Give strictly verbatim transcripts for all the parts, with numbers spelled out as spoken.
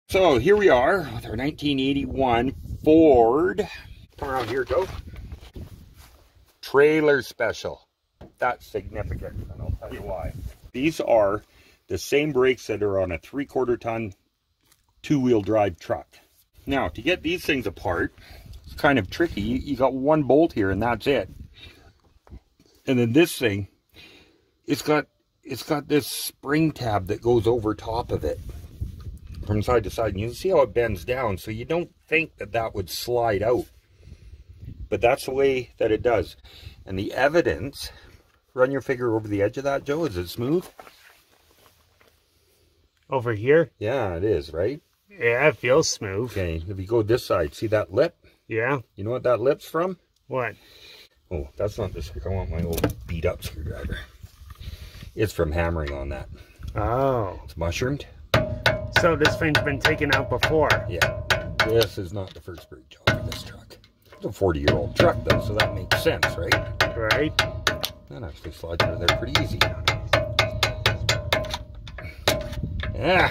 So here we are with our nineteen eighty-one Ford. Come around here, Joe. Trailer special. That's significant, and I'll tell you why. These are the same brakes that are on a three-quarter ton two-wheel drive truck. Now, to get these things apart, it's kind of tricky. You, you got one bolt here, and that's it. And then this thing, it's got it's got this spring tab that goes over top of it from side to side, and you can see how it bends down, so you don't think that that would slide out, but that's the way that it does. And the evidence, run your finger over the edge of that, Joe. Is it smooth? Over here? Yeah, it is, right? Yeah, it feels smooth. Okay, if you go this side, see that lip? Yeah. You know what that lip's from? What? Oh, that's not this. I want my old beat up screwdriver. It's from hammering on that. Oh. It's mushroomed. So this thing's been taken out before? Yeah. This is not the first brake job of this truck. It's a forty year old truck though, so that makes sense, right? Right. That actually slides out of there pretty easy. Yeah.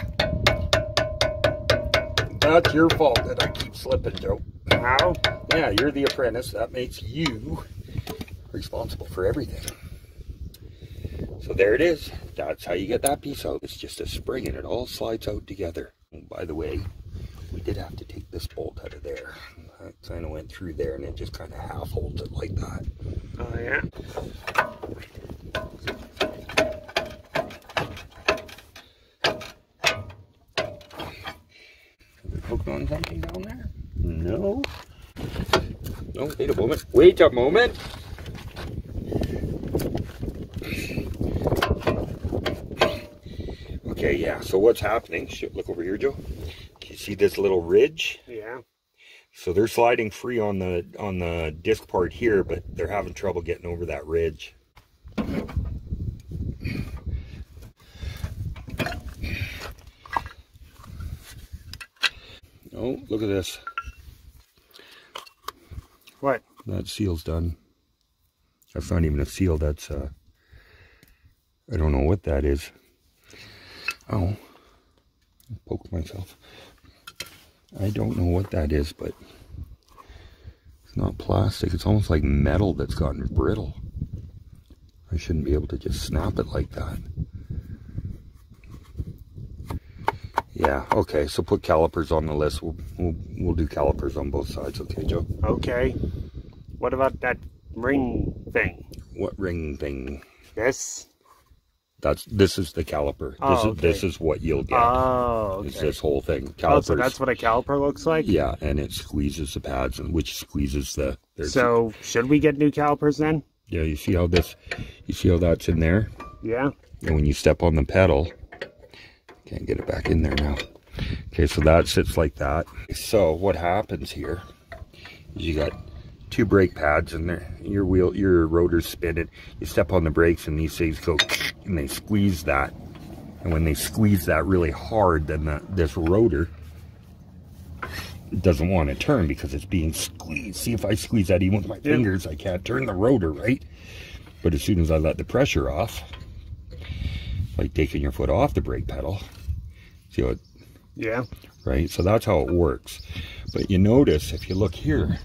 That's your fault that I keep slipping, Joe. How? Yeah, you're the apprentice. That makes you responsible for everything. So there it is. That's how you get that piece out. It's just a spring and it all slides out together. And by the way, we did have to take this bolt out of there. That kind of went through there and it just kind of half holds it like that. Oh, yeah. Is it hooked on something down there? No. No, wait a moment. Wait a moment. Okay, yeah, so what's happening? Look over here, Joe. Can you see this little ridge? Yeah. So they're sliding free on the on the disc part here, but they're having trouble getting over that ridge. Oh, look at this. What? That seal's done. That's not even a seal, that's uh I don't know what that is. Oh, I poked myself. I don't know what that is, but it's not plastic. It's almost like metal that's gotten brittle. I shouldn't be able to just snap it like that. Yeah, okay, so put calipers on the list. We'll, we'll, we'll do calipers on both sides, okay, Joe? Okay. What about that ring thing? What ring thing? This? That's this is the caliper. This Oh, is okay. this is what you'll get. Oh, okay. It's this whole thing. Oh, so Calipers. that's what a caliper looks like? Yeah, and it squeezes the pads, and which squeezes the. So should we get new calipers then? Yeah, you see how this, you see how that's in there, Yeah. and when you step on the pedal, can't get it back in there now. Okay, so that sits like that. So what happens here is you got two brake pads and there, your wheel, your rotor's spinning. You step on the brakes and these things go and they squeeze that. And when they squeeze that really hard, then the, this rotor doesn't want to turn because it's being squeezed. See, if I squeeze that even with my fingers, I can't turn the rotor, right? But as soon as I let the pressure off, like taking your foot off the brake pedal, see how it, Yeah. right? So that's how it works. But you notice, if you look here,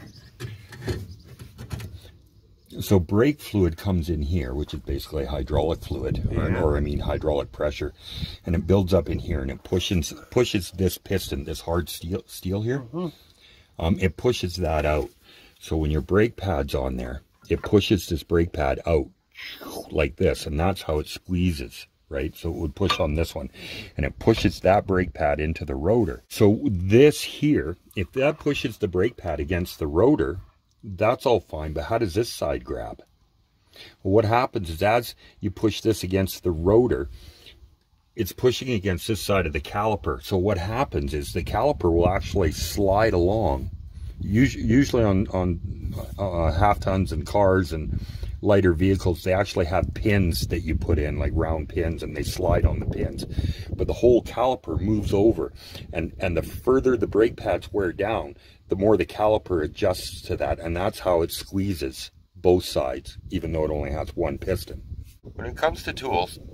so brake fluid comes in here, which is basically hydraulic fluid, Yeah. or, or I mean hydraulic pressure, and it builds up in here, and it pushes pushes this piston, this hard steel steel here. Mm-hmm. Um, it pushes that out. So when your brake pad's on there, it pushes this brake pad out like this, and that's how it squeezes, right? So it would push on this one, and it pushes that brake pad into the rotor. So this here, if that pushes the brake pad against the rotor, that's all fine, but how does this side grab? Well, what happens is as you push this against the rotor, it's pushing against this side of the caliper. So what happens is the caliper will actually slide along. Usually on, on uh, half tons and cars and lighter vehicles, they actually have pins that you put in, like round pins, and they slide on the pins. But the whole caliper moves over, and, and the further the brake pads wear down, the more the caliper adjusts to that, and that's how it squeezes both sides, even though it only has one piston. When it comes to tools,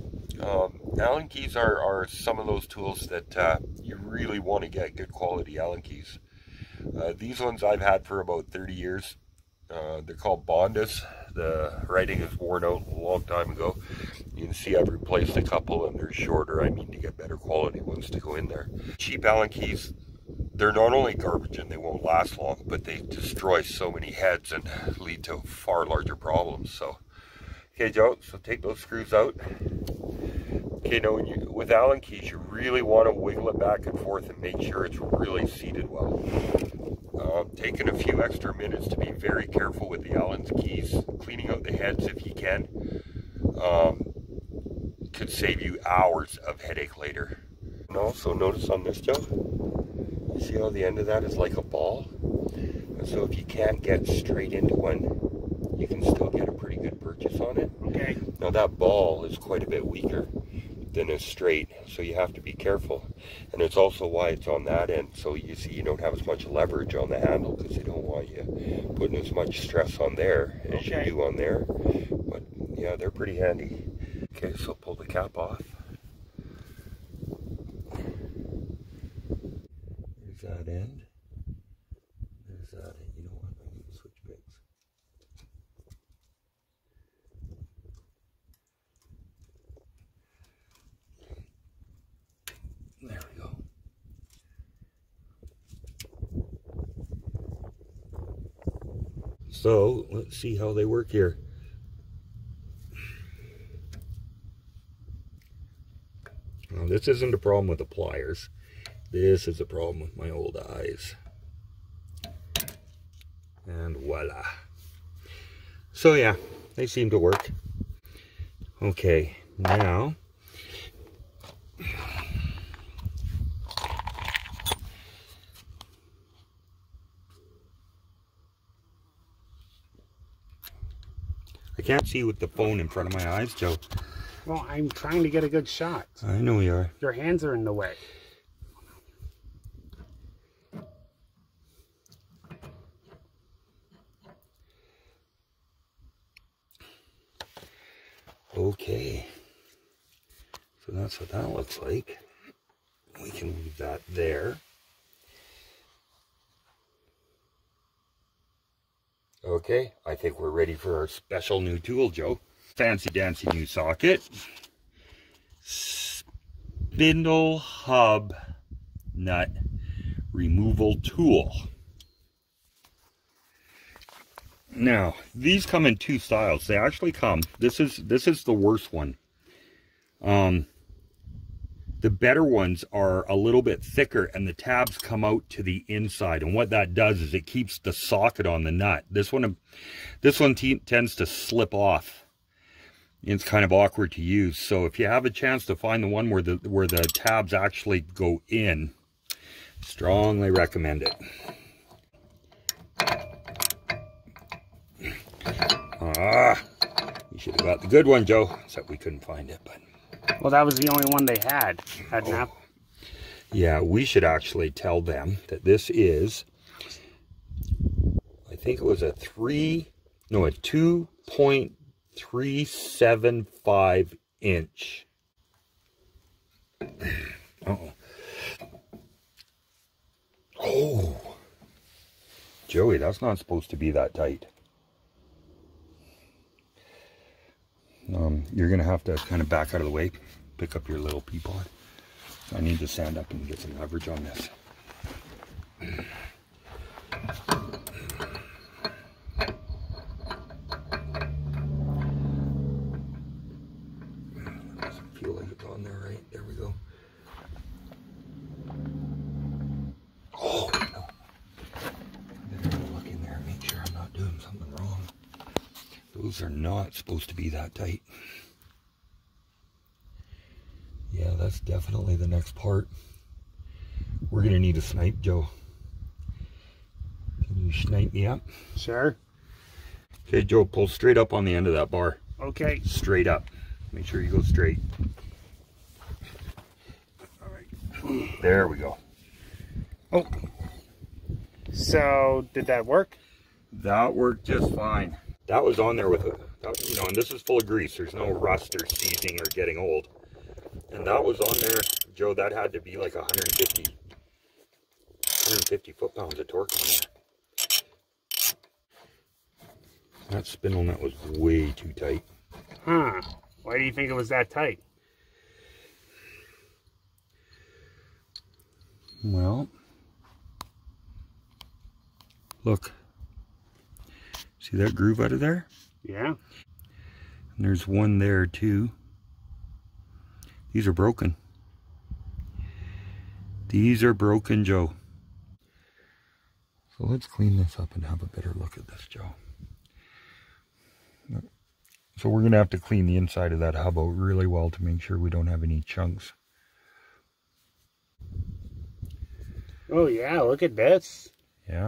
Um, Allen keys are, are some of those tools that uh, you really want to get good quality Allen keys. Uh, these ones I've had for about thirty years. Uh, they're called Bondas. The writing is worn out a long time ago. You can see I've replaced a couple and they're shorter. I mean to get better quality ones to go in there. Cheap Allen keys, they're not only garbage and they won't last long, but they destroy so many heads and lead to far larger problems. So, okay, Joe, so take those screws out. Okay, now when you, with Allen keys, you really want to wiggle it back and forth and make sure it's really seated well. Uh, taking a few extra minutes to be very careful with the Allen keys, cleaning out the heads if you can, um, could save you hours of headache later. And also notice on this, Joe, you see how the end of that is like a ball? And so if you can't get straight into one, you can still get a pretty good purchase on it. Okay. Now that ball is quite a bit weaker than a straight, so you have to be careful. And it's also why it's on that end, so you see you don't have as much leverage on the handle because they don't want you putting as much stress on there as Okay. you do on there. But yeah, they're pretty handy. Okay, so pull the cap off. There's that end. There's that end. You know what? I need to switch picks. There we go. So let's see how they work here. Now, this isn't a problem with the pliers. This is a problem with my old eyes. And voila. So yeah, they seem to work. Okay, now I can't see with the phone in front of my eyes, Joe. Well, I'm trying to get a good shot. I know you are. Your hands are in the way. Okay. So that's what that looks like. We can leave that there. Okay, I think we're ready for our special new tool, Joe. Fancy dancy new socket. Spindle hub nut removal tool. Now, these come in two styles. They actually come, this is this is the worst one. Um, the better ones are a little bit thicker and the tabs come out to the inside. And what that does is it keeps the socket on the nut. This one, this one tends to slip off. It's kind of awkward to use. So if you have a chance to find the one where the, where the tabs actually go in, strongly recommend it. Ah, you should have got the good one, Joe. Except we couldn't find it, but. Well, that was the only one they had. Had Oh. enough. Yeah, we should actually tell them that this is, I think it was a three, no, a two point three seven five inch. Uh-oh. Oh, Joey, that's not supposed to be that tight. Um, you're going to have to kind of back out of the way, pick up your little pea pod. I need to stand up and get some leverage on this. It doesn't feel like it's on there, right? There we go. Oh, no. I better look in there and make sure I'm not doing something wrong. Those are not supposed to be that tight. Yeah, that's definitely the next part. We're going to need a snipe, Joe. Can you snipe me up? Sure. Okay, Joe, pull straight up on the end of that bar. Okay. Straight up. Make sure you go straight. All right. There we go. Oh. So, did that work? That worked just fine. That was on there with a, that, you know, and this is full of grease. There's no rust or seizing or getting old. And that was on there, Joe, that had to be like one hundred fifty foot-pounds of torque on there. That spindle nut was way too tight. Huh. Why do you think it was that tight? Well, look. See that groove out of there? Yeah. And there's one there too. These are broken. These are broken, Joe. So let's clean this up and have a better look at this, Joe. So we're gonna have to clean the inside of that hub out really well to make sure we don't have any chunks. Oh yeah, look at this. Yeah.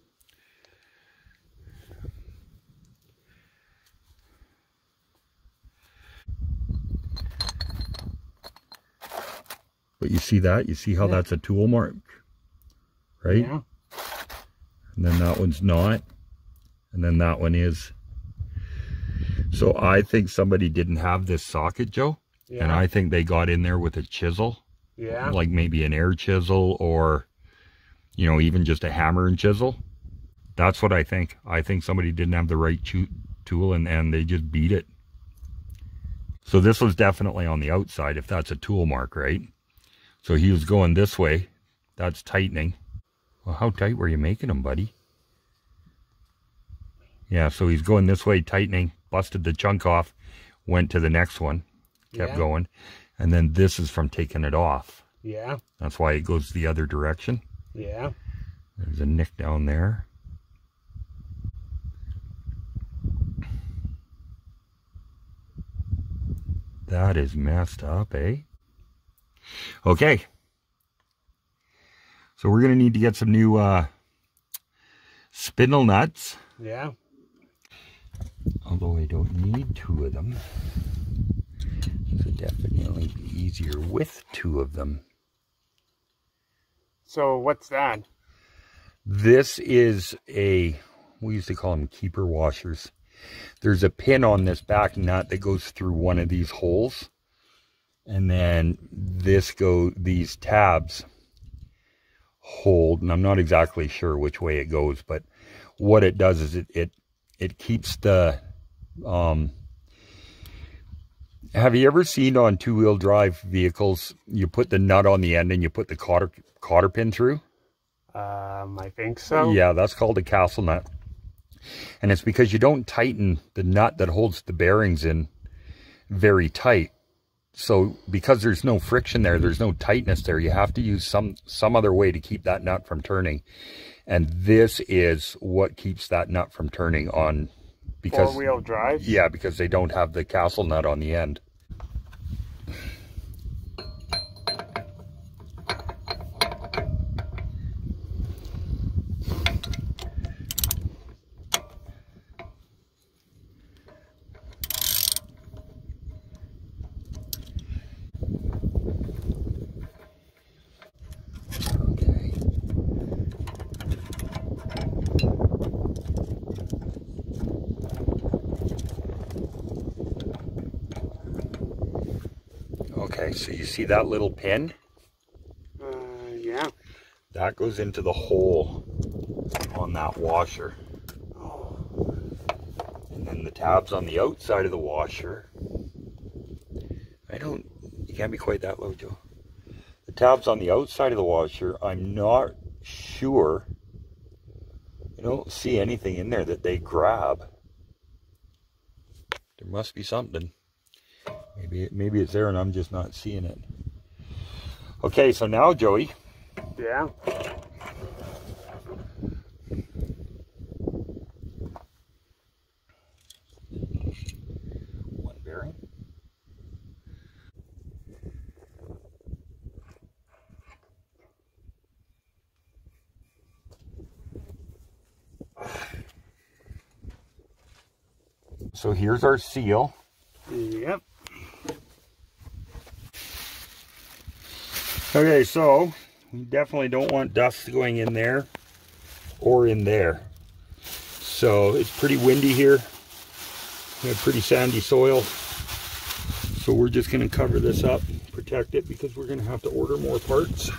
But you see that? You see how yeah. that's a tool mark? Right? Yeah. And then that one's not. And then that one is. So I think somebody didn't have this socket, Joe. Yeah. And I think they got in there with a chisel. Yeah. Like maybe an air chisel or, you know, even just a hammer and chisel. That's what I think. I think somebody didn't have the right tool and, and they just beat it. So this was definitely on the outside if that's a tool mark, right? So he was going this way. That's tightening. Well, how tight were you making them, buddy? Yeah, so he's going this way, tightening, busted the chunk off, went to the next one, kept yeah. going. And then this is from taking it off. Yeah. That's why it goes the other direction. Yeah. There's a nick down there. That is messed up, eh? Okay. So we're going to need to get some new uh, spindle nuts. Yeah. Although I don't need two of them. It would definitely be easier with two of them. So what's that? This is a, we used to call them keeper washers. There's a pin on this back nut that goes through one of these holes. And then this go, these tabs hold, and I'm not exactly sure which way it goes, but what it does is it, it, it keeps the, um, have you ever seen on two-wheel drive vehicles, you put the nut on the end and you put the cotter, cotter pin through? Um, I think so. Yeah, that's called a castle nut. And it's because you don't tighten the nut that holds the bearings in very tight. So because there's no friction there, there's no tightness there, you have to use some, some other way to keep that nut from turning. And this is what keeps that nut from turning on. Because four-wheel drive? Yeah, because they don't have the castle nut on the end. Okay, so you see that little pin? Uh, yeah. That goes into the hole on that washer. Oh. And then the tabs on the outside of the washer. I don't, you can't be quite that low, Joe. The tabs on the outside of the washer, I'm not sure. I don't see anything in there that they grab. There must be something. Maybe, maybe it's there and I'm just not seeing it. Okay, so now, Joey. Yeah. One bearing. So here's our seal. Yep. Okay, so we definitely don't want dust going in there or in there. So it's pretty windy here. We have pretty sandy soil. So we're just going to cover this up, protect it, because we're going to have to order more parts.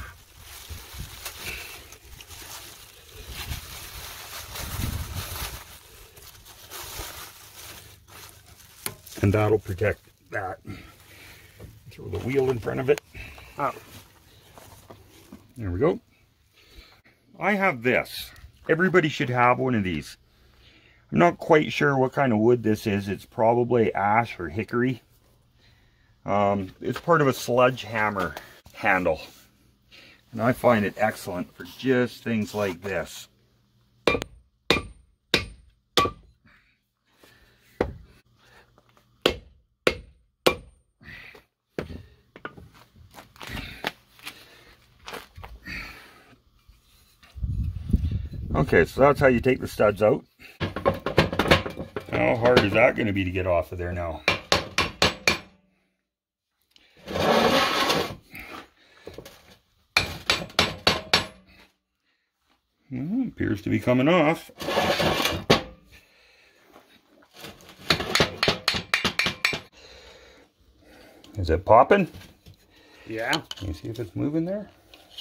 And that'll protect that. Throw the wheel in front of it. Oh. There we go. I have this. Everybody should have one of these. I'm not quite sure what kind of wood this is. It's probably ash or hickory. Um, it's part of a sledgehammer handle. And I find it excellent for just things like this. Okay, so that's how you take the studs out. How hard is that going to be to get off of there now? Well, appears to be coming off. Is it popping? Yeah. Can you see if it's moving there?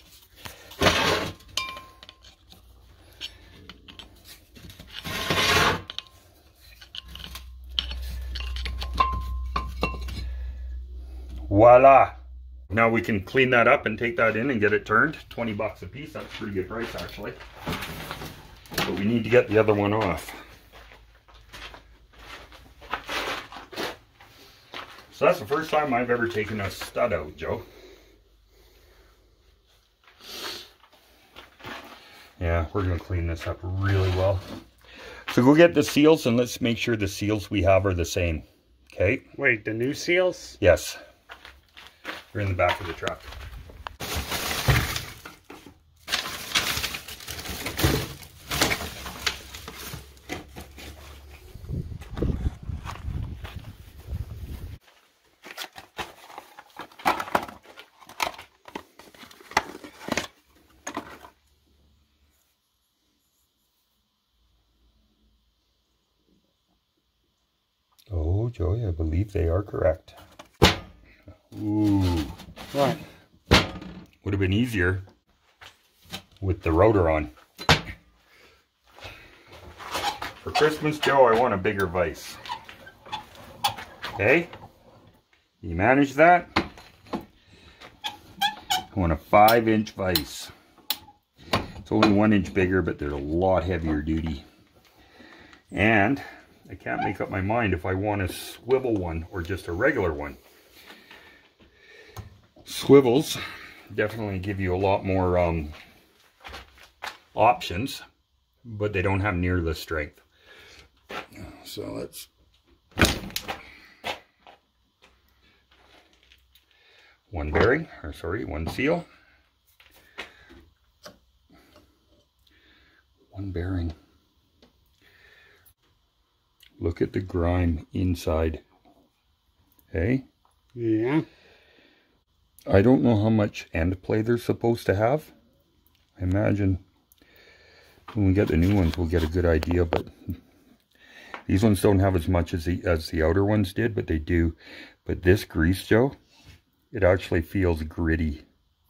Voila! Now we can clean that up and take that in and get it turned. twenty bucks a piece. That's a pretty good price actually. But we need to get the other one off. So that's the first time I've ever taken a stud out, Joe. Yeah, we're going to clean this up really well. So go get the seals and let's make sure the seals we have are the same. Okay? Wait, the new seals? Yes. They're in the back of the truck. Oh, Joey, I believe they are correct. Ooh. What? Would have been easier with the rotor on. For Christmas, Joe, I want a bigger vise. Okay? You manage that? I want a five inch vise. It's only one inch bigger, but they're a lot heavier duty. And I can't make up my mind if I want a swivel one or just a regular one. Swivels definitely give you a lot more um, options, but they don't have near the strength. So let's one bearing, or sorry, one seal, one bearing. Look at the grime inside. Hey? Yeah. I don't know how much end play they're supposed to have. I imagine when we get the new ones, we'll get a good idea, but these ones don't have as much as the, as the outer ones did, but they do. But this grease, Joe, it actually feels gritty.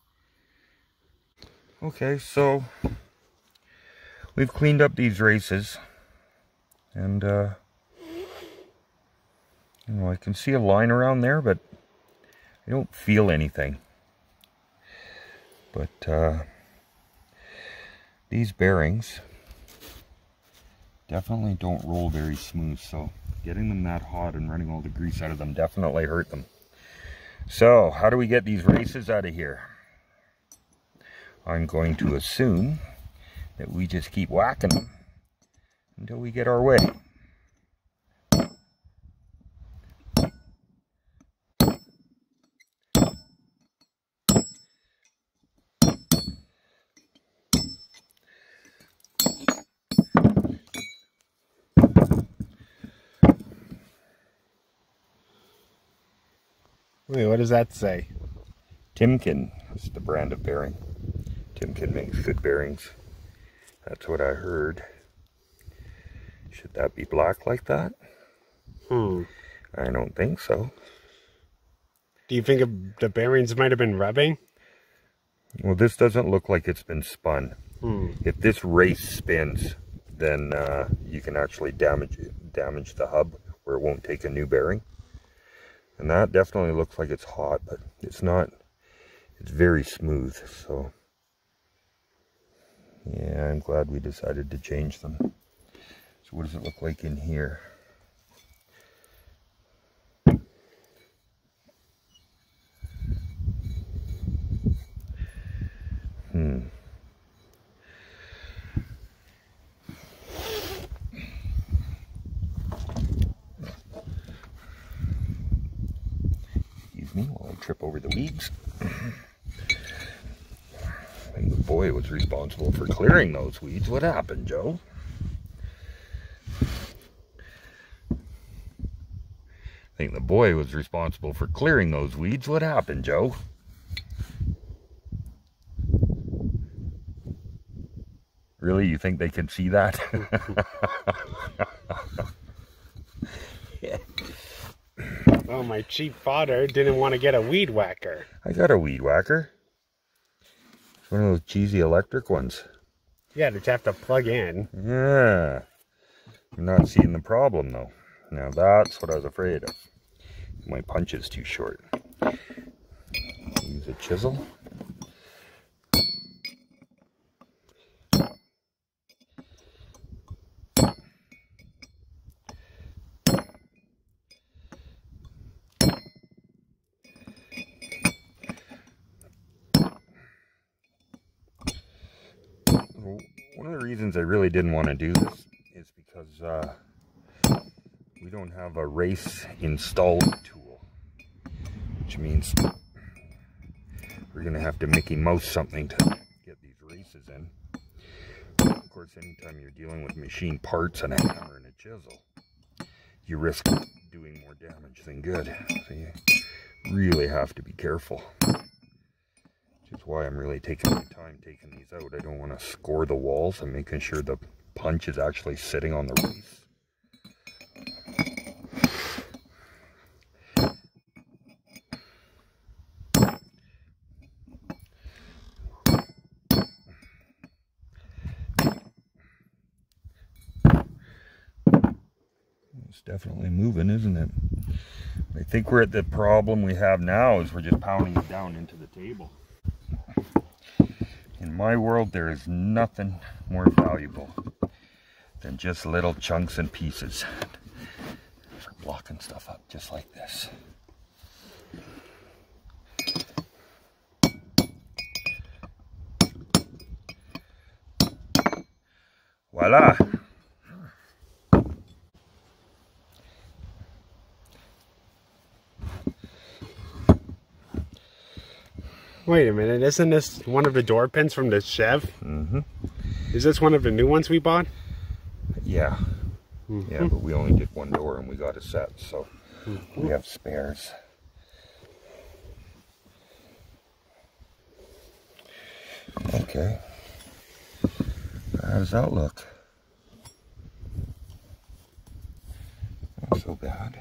Okay, so we've cleaned up these races, and uh, you know, I can see a line around there, but I don't feel anything. But uh, these bearings definitely don't roll very smooth, so getting them that hot and running all the grease out of them definitely hurt them. So how do we get these races out of here? I'm going to assume that we just keep whacking them until we get our way. Wait, what does that say? Timken is the brand of bearing. Timken makes good bearings. That's what I heard. Should that be black like that? Hmm. I don't think so. Do you think the bearings might have been rubbing? Well, this doesn't look like it's been spun. Hmm. If this race spins, then uh, you can actually damage damage the hub where it won't take a new bearing. And that definitely looks like it's hot, but it's not. It's very smooth, so yeah, I'm glad we decided to change them. So what does it look like in here? Hmm. Excuse me while I trip over the weeds. I think the boy was responsible for clearing those weeds. What happened, Joe? I think the boy was responsible for clearing those weeds. What happened, Joe? Really? You think they can see that? Oh, my cheap father didn't want to get a weed whacker. I got a weed whacker. It's one of those cheesy electric ones. Yeah, that you have to plug in. Yeah. I'm not seeing the problem, though. Now, that's what I was afraid of. My punch is too short. Use a chisel. One of the reasons I really didn't want to do this is because uh, we don't have a race installing tool, which means we're going to have to Mickey Mouse something to get these races in. Of course, anytime you're dealing with machine parts and a hammer and a chisel, you risk doing more damage than good. So you really have to be careful. Which is why I'm really taking my time taking these out. I don't want to score the walls and making sure the punch is actually sitting on the race. It's definitely moving, isn't it? I think we're at the problem we have now is we're just pounding it down into the table. In my world, there is nothing more valuable than just little chunks and pieces for blocking stuff up just like this. Voila! Wait a minute, isn't this one of the door pins from the Chev? Mm-hmm. Is this one of the new ones we bought? Yeah. Mm-hmm. Yeah, but we only did one door and we got a set, so mm-hmm. we have spares. Okay. How does that look? Not so bad.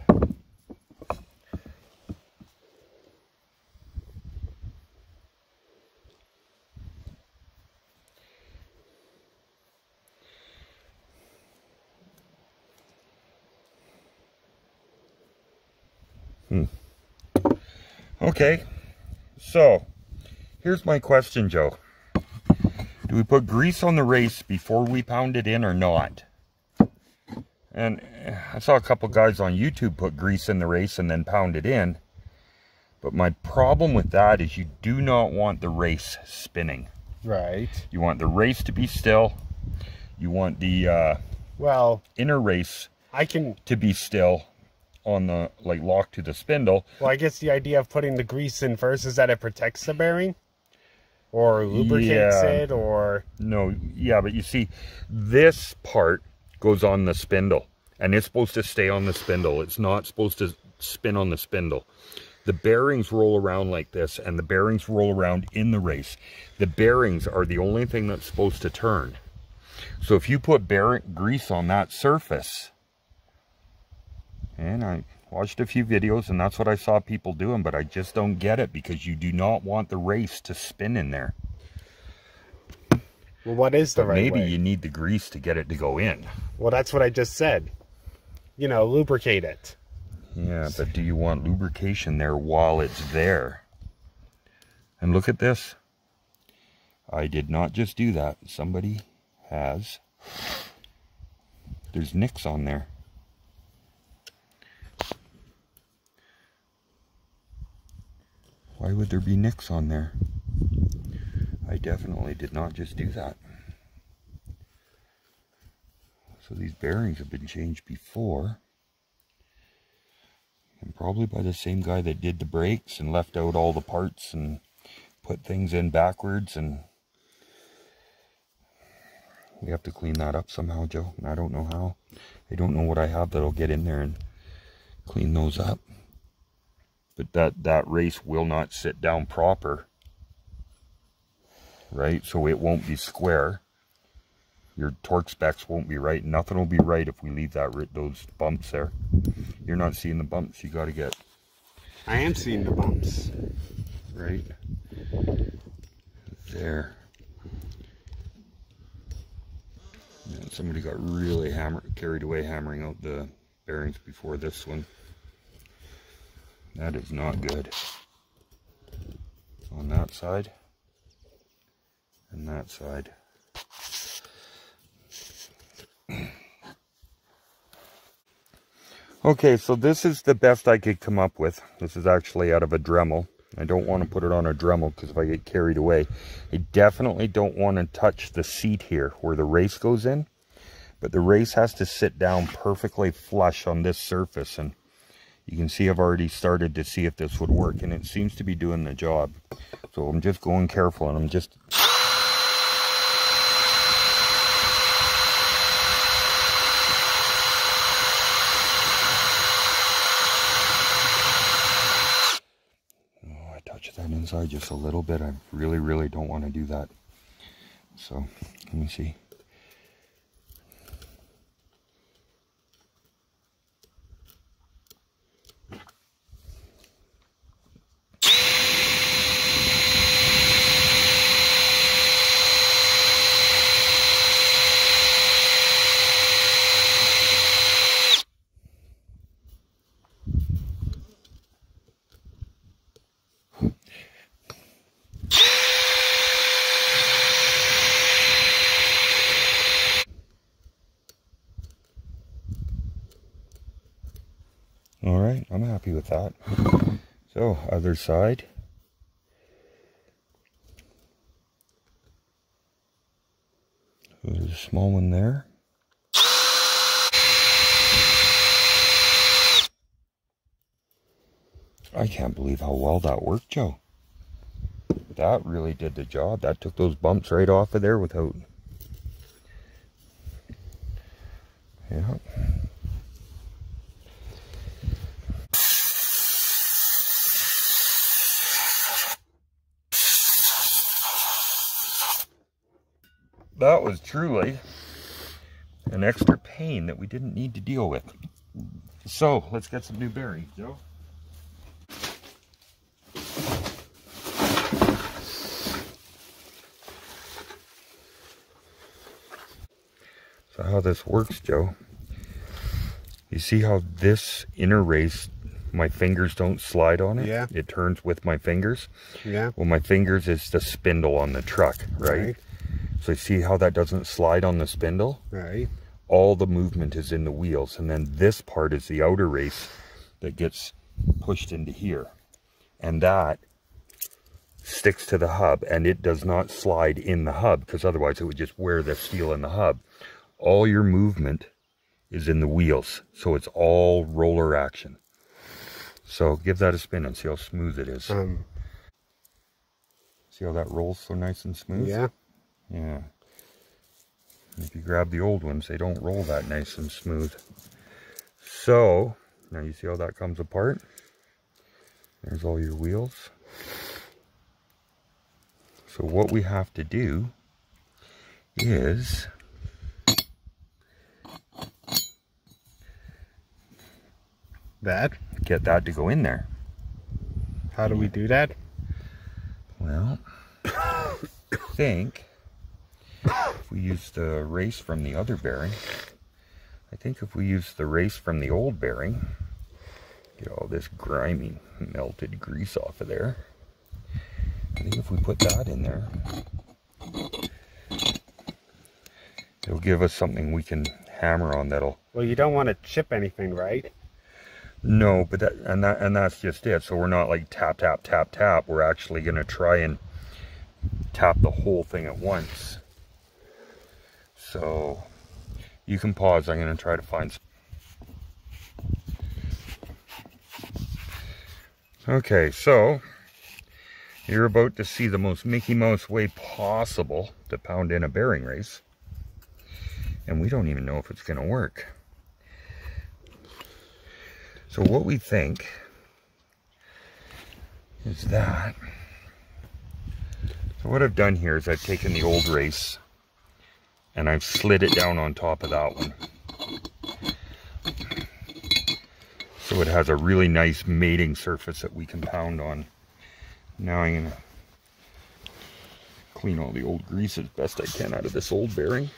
Hmm. Okay, so here's my question, Joe. Do we put grease on the race before we pound it in or not? And I saw a couple guys on YouTube put grease in the race and then pound it in. But my problem with that is you do not want the race spinning. Right. You want the race to be still. You want the uh, well inner race I can to be still on the, like, locked to the spindle. Well, I guess the idea of putting the grease in first is that it protects the bearing? Or lubricates yeah. it, or... No, yeah, but you see, this part goes on the spindle. And it's supposed to stay on the spindle. It's not supposed to spin on the spindle. The bearings roll around like this, and the bearings roll around in the race. The bearings are the only thing that's supposed to turn. So if you put bearing grease on that surface, and I, Watched a few videos, and that's what I saw people doing, but I just don't get it, because you do not want the race to spin in there. Well, what is the but right maybe way? you need the grease to get it to go in. Well, that's what I just said. You know, lubricate it. Yeah, but do you want lubrication there while it's there? And look at this. I did not just do that. Somebody has. There's nicks on there. Why would there be nicks on there? I definitely did not just do that. So these bearings have been changed before. And probably by the same guy that did the brakes and left out all the parts and put things in backwards. And we have to clean that up somehow, Joe. And I don't know how. I don't know what I have that'll get in there and clean those up. But that, that race will not sit down proper, right? So it won't be square. Your torque specs won't be right. Nothing will be right if we leave that those bumps there. You're not seeing the bumps. You got to get... I am seeing the bumps. Right there. And somebody got really hammered, carried away hammering out the bearings before this one. That is not good. On that side and that side. Okay, so this is the best I could come up with. This is actually out of a Dremel. I don't want to put it on a Dremel because if I get carried away. I definitely don't want to touch the seat here where the race goes in. But the race has to sit down perfectly flush on this surface, and you can see I've already started to see if this would work, and it seems to be doing the job. So I'm just going careful, and I'm just... Oh, I touched that inside just a little bit. I really, really don't want to do that. So, let me see. All right, I'm happy with that. So, other side. So there's a small one there. I can't believe how well that worked, Joe. That really did the job. That took those bumps right off of there without... Yeah. That was truly an extra pain that we didn't need to deal with. So, let's get some new bearings, Joe. So how this works, Joe, you see how this inner race, my fingers don't slide on it? Yeah. It turns with my fingers? Yeah. Well, my fingers is the spindle on the truck, right? Right. So you see how that doesn't slide on the spindle? Right. All the movement is in the wheels, and then this part is the outer race that gets pushed into here. And that sticks to the hub, and it does not slide in the hub, because otherwise it would just wear the steel in the hub. All your movement is in the wheels, so it's all roller action. So give that a spin and see how smooth it is. Um, see how that rolls so nice and smooth? yeah. Yeah. If you grab the old ones, they don't roll that nice and smooth. So, now you see how that comes apart? There's all your wheels. So what we have to do is That? Get that to go in there. How do we do that? Well, I think if we use the race from the other bearing, I think if we use the race from the old bearing, get all this grimy melted grease off of there. I think if we put that in there, it'll give us something we can hammer on that'll... Well, you don't want to chip anything, right? No, but that and that and that's just it. So we're not like tap, tap, tap, tap. We're actually going to try and tap the whole thing at once. So you can pause. I'm going to try to find some. Okay, so you're about to see the most Mickey Mouse way possible to pound in a bearing race. And we don't even know if it's going to work. So what we think is that, so what I've done here is I've taken the old race and I've slid it down on top of that one. So it has a really nice mating surface that we can pound on. Now I'm going to clean all the old grease as best I can out of this old bearing.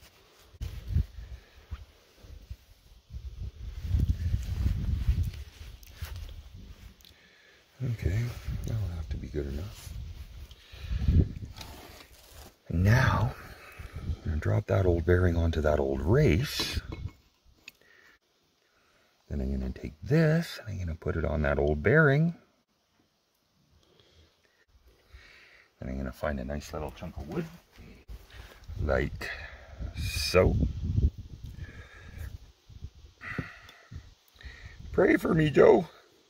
Okay, that'll have to be good enough. And now, I'm going to drop that old bearing onto that old race. Then I'm going to take this, and I'm going to put it on that old bearing. Then I'm going to find a nice little chunk of wood, like so. Pray for me, Joe.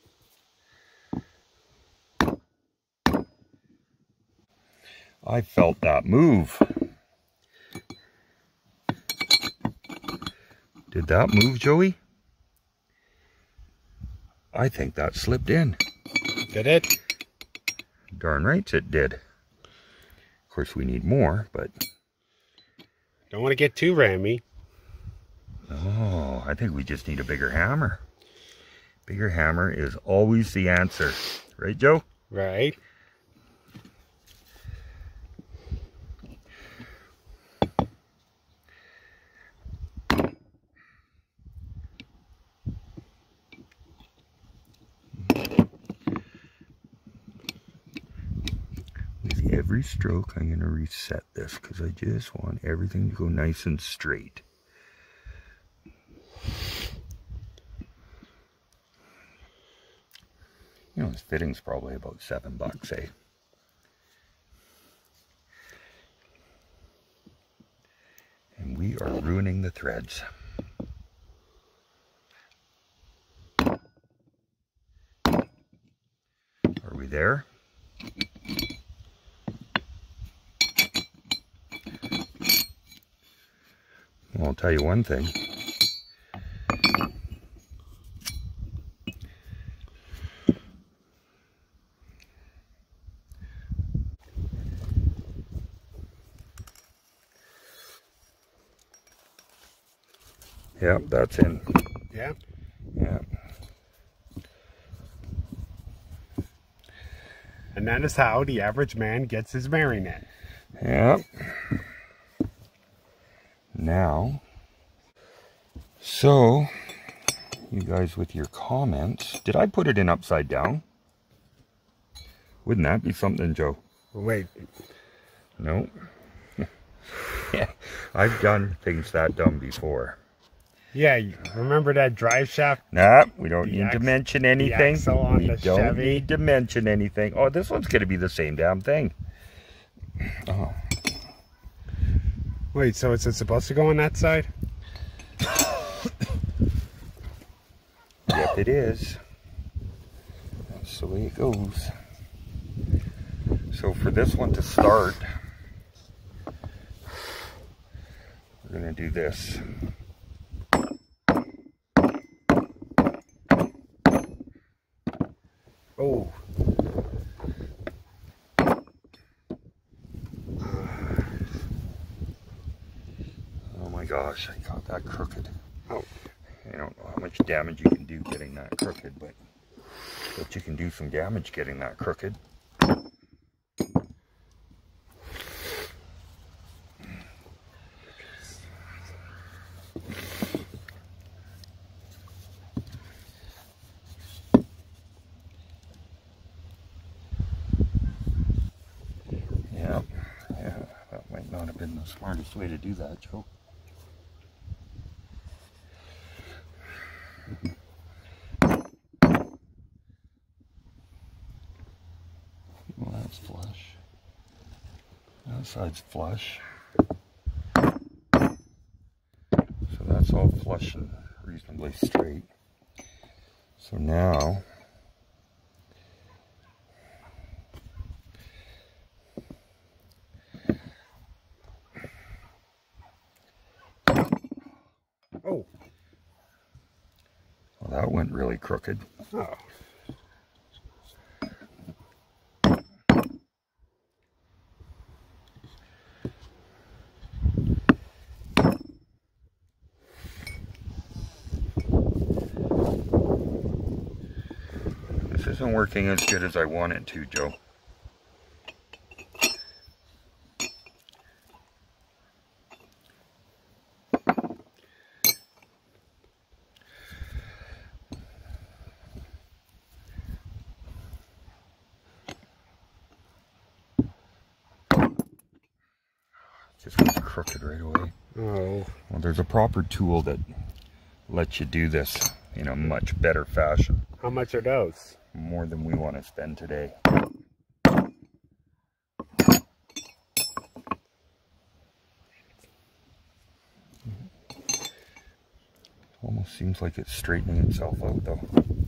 I felt that move. Did that move, Joey? I think that slipped in. Did it? Darn right it did. Of course, we need more, but... Don't want to get too rammy. Oh, I think we just need a bigger hammer. Bigger hammer is always the answer. Right, Joe? Right. With every stroke, I'm going to reset this because I just want everything to go nice and straight. You know, this fitting's probably about seven bucks, eh? And we are ruining the threads. Are we there? Well, I'll tell you one thing. Yep, that's in. Yeah. Yeah. And that is how the average man gets his marionette. Yep. Now, so, you guys with your comments, did I put it in upside down? Wouldn't that be something, Joe? Wait. No. Yeah, I've done things that dumb before. Yeah, you remember that drive shaft? Nah, we don't The need to ax- mention the anything. axle on We the don't Chevy. need to mention anything. Oh, this one's going to be the same damn thing. Oh. Wait, so is it supposed to go on that side? Yep, it is. That's the way it goes. So for this one to start, we're going to do this. Oh. Oh my gosh, I got that crooked. Oh. I don't know how much damage you can do getting that crooked, but, but you can do some damage getting that crooked. Yeah, yeah, that might not have been the smartest way to do that, Joe. Well, that's flush. That side's flush. So that's all flush and reasonably straight. So now, Oh. Well, that went really crooked. Oh. This isn't working as good as I want it to, Joe. Just went crooked right away. Oh. Well, there's a proper tool that lets you do this in a much better fashion. How much are those? More than we want to spend today. Almost seems like it's straightening itself out though.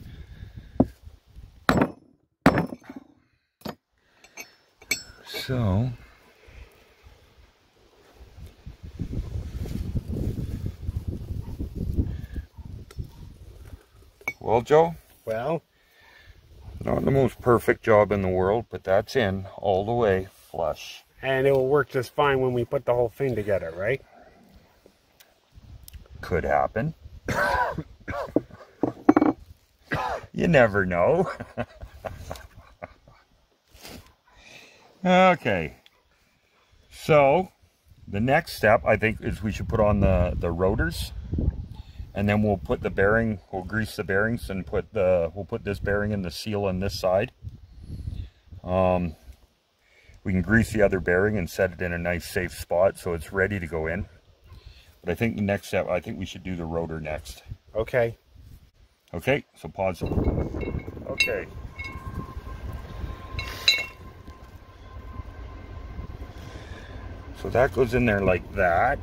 So, well, Joe, Well, not the most perfect job in the world, but that's in all the way flush. and it will work just fine when we put the whole thing together, right? Could happen. You never know. Okay. So, the next step, I think, is we should put on the, the rotors. And then we'll put the bearing, we'll grease the bearings and put the, we'll put this bearing in the seal on this side. Um, we can grease the other bearing and set it in a nice safe spot so it's ready to go in. But I think the next step, I think we should do the rotor next. Okay. Okay, so pause it. Okay. So that goes in there like that.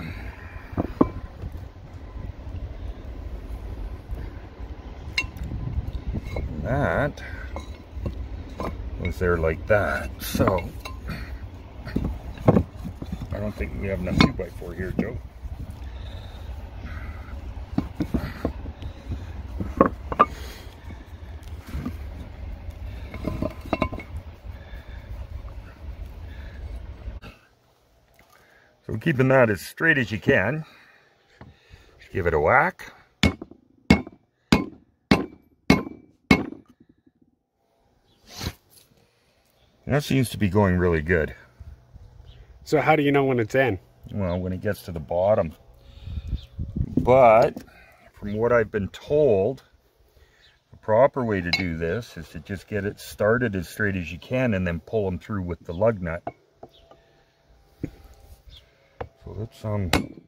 And that goes there like that. So I don't think we have enough two by four here, Joe. So keeping that as straight as you can. Give it a whack. And that seems to be going really good. So how do you know when it's in? Well, when it gets to the bottom. But from what I've been told, the proper way to do this is to just get it started as straight as you can and then pull them through with the lug nut. So let's um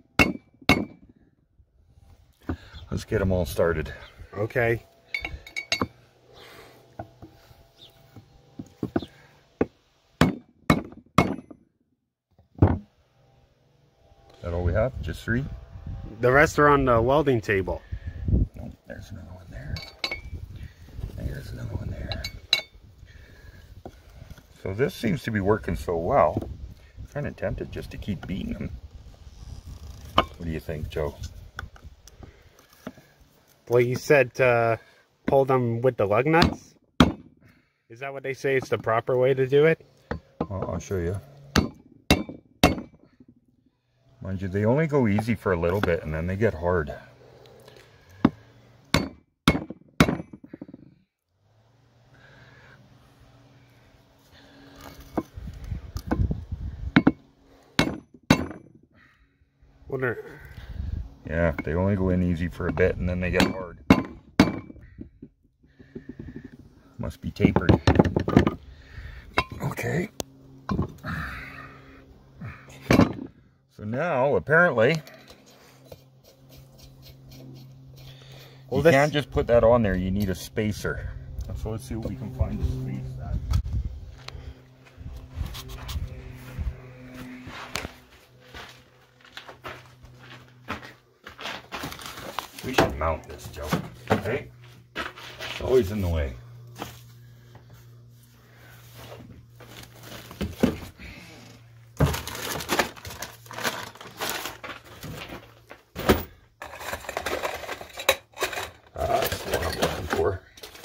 let's get them all started. Okay. Is that all we have? Just three? The rest are on the welding table. No, there's another one there. There's another one there. So this seems to be working so well. I'm kind of tempted just to keep beating them. What do you think, Joe? Well, you said uh, pull them with the lug nuts? Is that what they say is the proper way to do it? Well, I'll show you. Mind you, they only go easy for a little bit and then they get hard. Wonder. Yeah, they only go in easy for a bit and then they get hard. Must be tapered. Okay. So now, apparently, well, you this... can't just put that on there. You need a spacer. So let's see what we can find to space that. We should mount this, Joe. Okay? It's always in the way. That's what I'm looking for.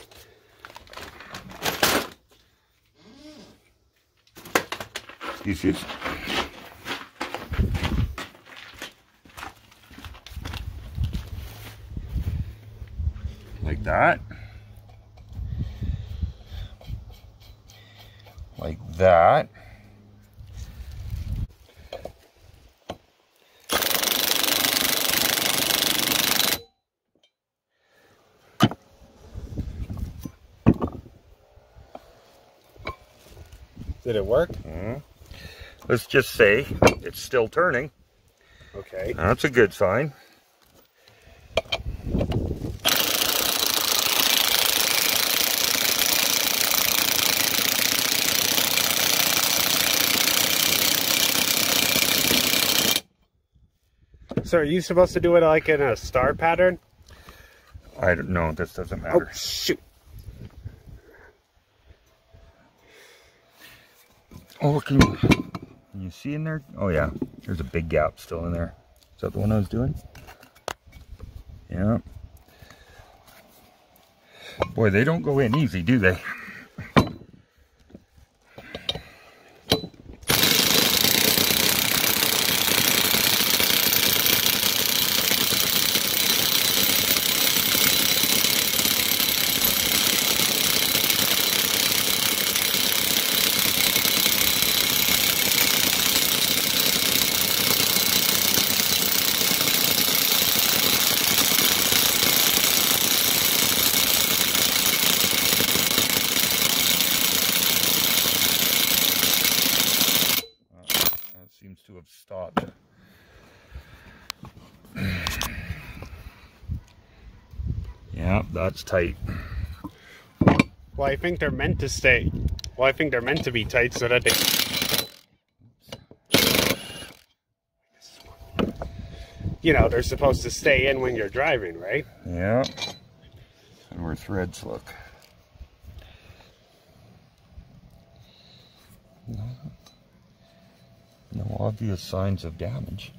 This is like that, like that. Did it work? Mm-hmm. Let's just say it's still turning. Okay. That's a good sign. So are you supposed to do it like in a star pattern? I don't know. This doesn't matter. Oh, shoot. Oh, can you, can you see in there? Oh, yeah. There's a big gap still in there. Is that the one I was doing? Yeah. Boy, they don't go in easy, do they? Seems to have stopped. Yeah, that's tight. Well, I think they're meant to stay. Well, I think they're meant to be tight so that they... You know, they're supposed to stay in when you're driving, right? Yeah. And where threads look. No. No obvious signs of damage.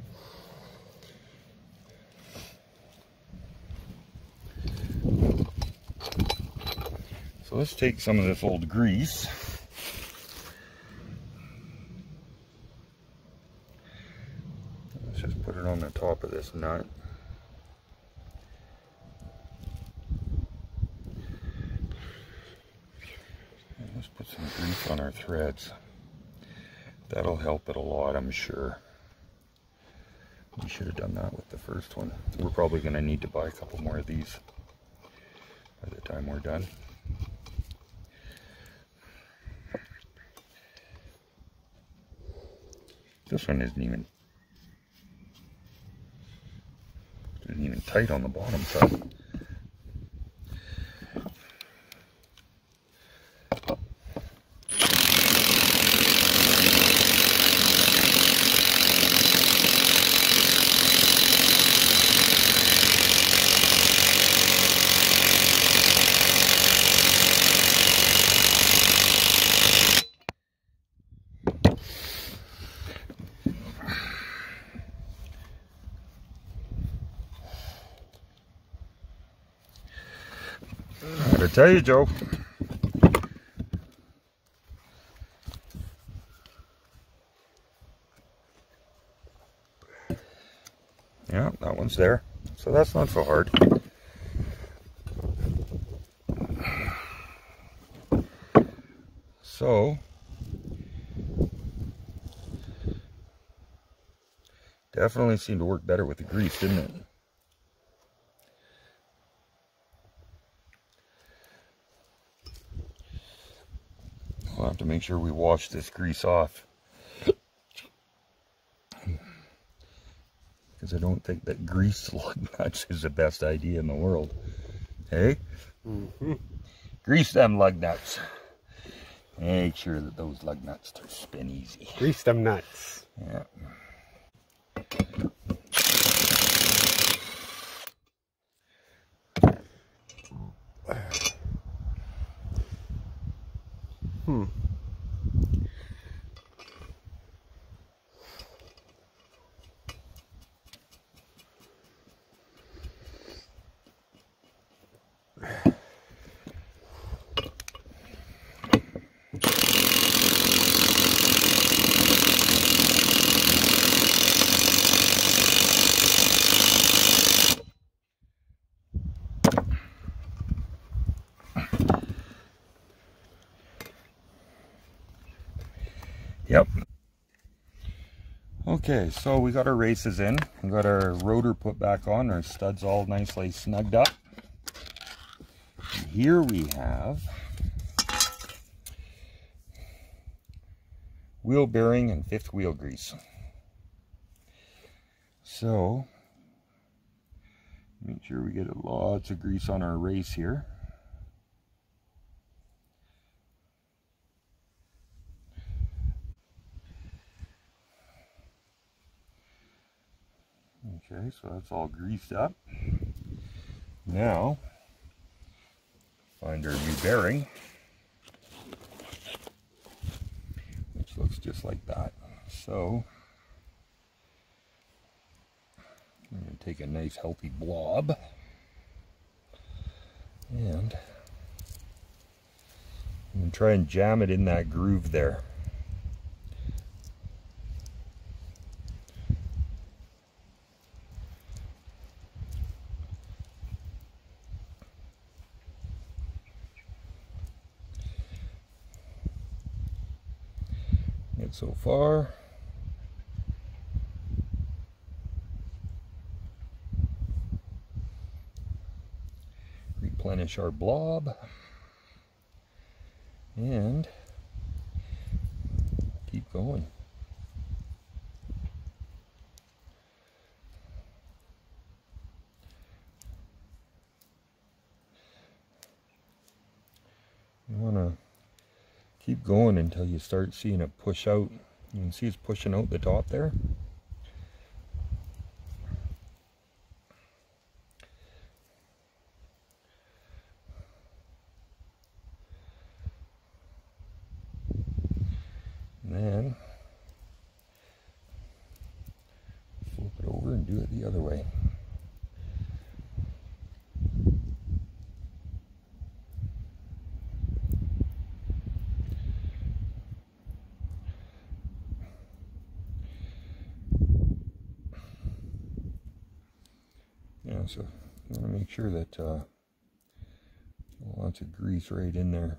So let's take some of this old grease. Let's just put it on the top of this nut. And let's put some grease on our threads. That'll help it a lot, I'm sure. We should have done that with the first one. We're probably going to need to buy a couple more of these by the time we're done. This one isn't even isn't even tight on the bottom side. I tell you, Joe. Yeah, that one's there. So that's not so hard. So Definitely seemed to work better with the grease, didn't it? We'll have to make sure we wash this grease off, because I don't think that grease lug nuts is the best idea in the world. Hey? Mm-hmm. Grease them lug nuts. Make sure that those lug nuts spin easy. Grease them nuts. Yeah. Hmm. Yep. Okay, so we got our races in. We got our rotor put back on, our studs all nicely snugged up. And here we have wheel bearing and fifth wheel grease. So, make sure we get lots of grease on our race here. Okay, so that's all greased up. Now, find our new bearing, which looks just like that. So, I'm going to take a nice healthy blob and I'm going to try and jam it in that groove there. Good so far. Replenish our blob and keep going. You want to keep going until you start seeing it push out. You can see it's pushing out the top there. And then flip it over and do it the other way. Yeah, so you want to make sure that uh, lots of grease right in there.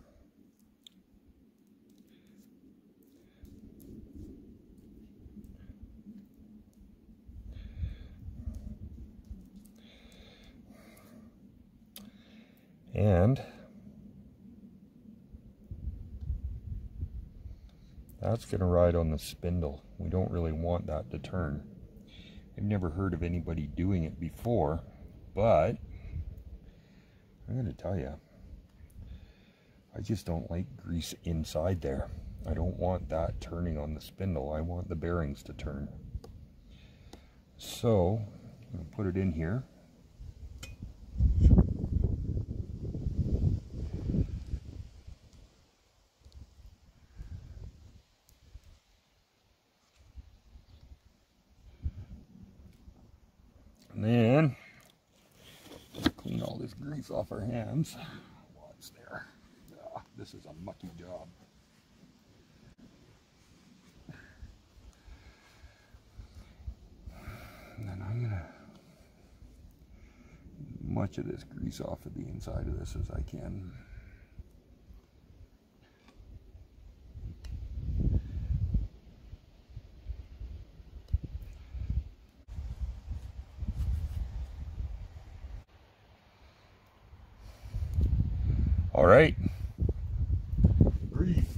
And that's going to ride on the spindle. We don't really want that to turn. I've never heard of anybody doing it before, but I'm going to tell you, I just don't like grease inside there. I don't want that turning on the spindle. I want the bearings to turn. So I'm going to put it in here. And then clean all this grease off our hands while it's there. Oh, this is a mucky job. And then I'm gonna much of this grease off of the inside of this as I can. All right. Breathe.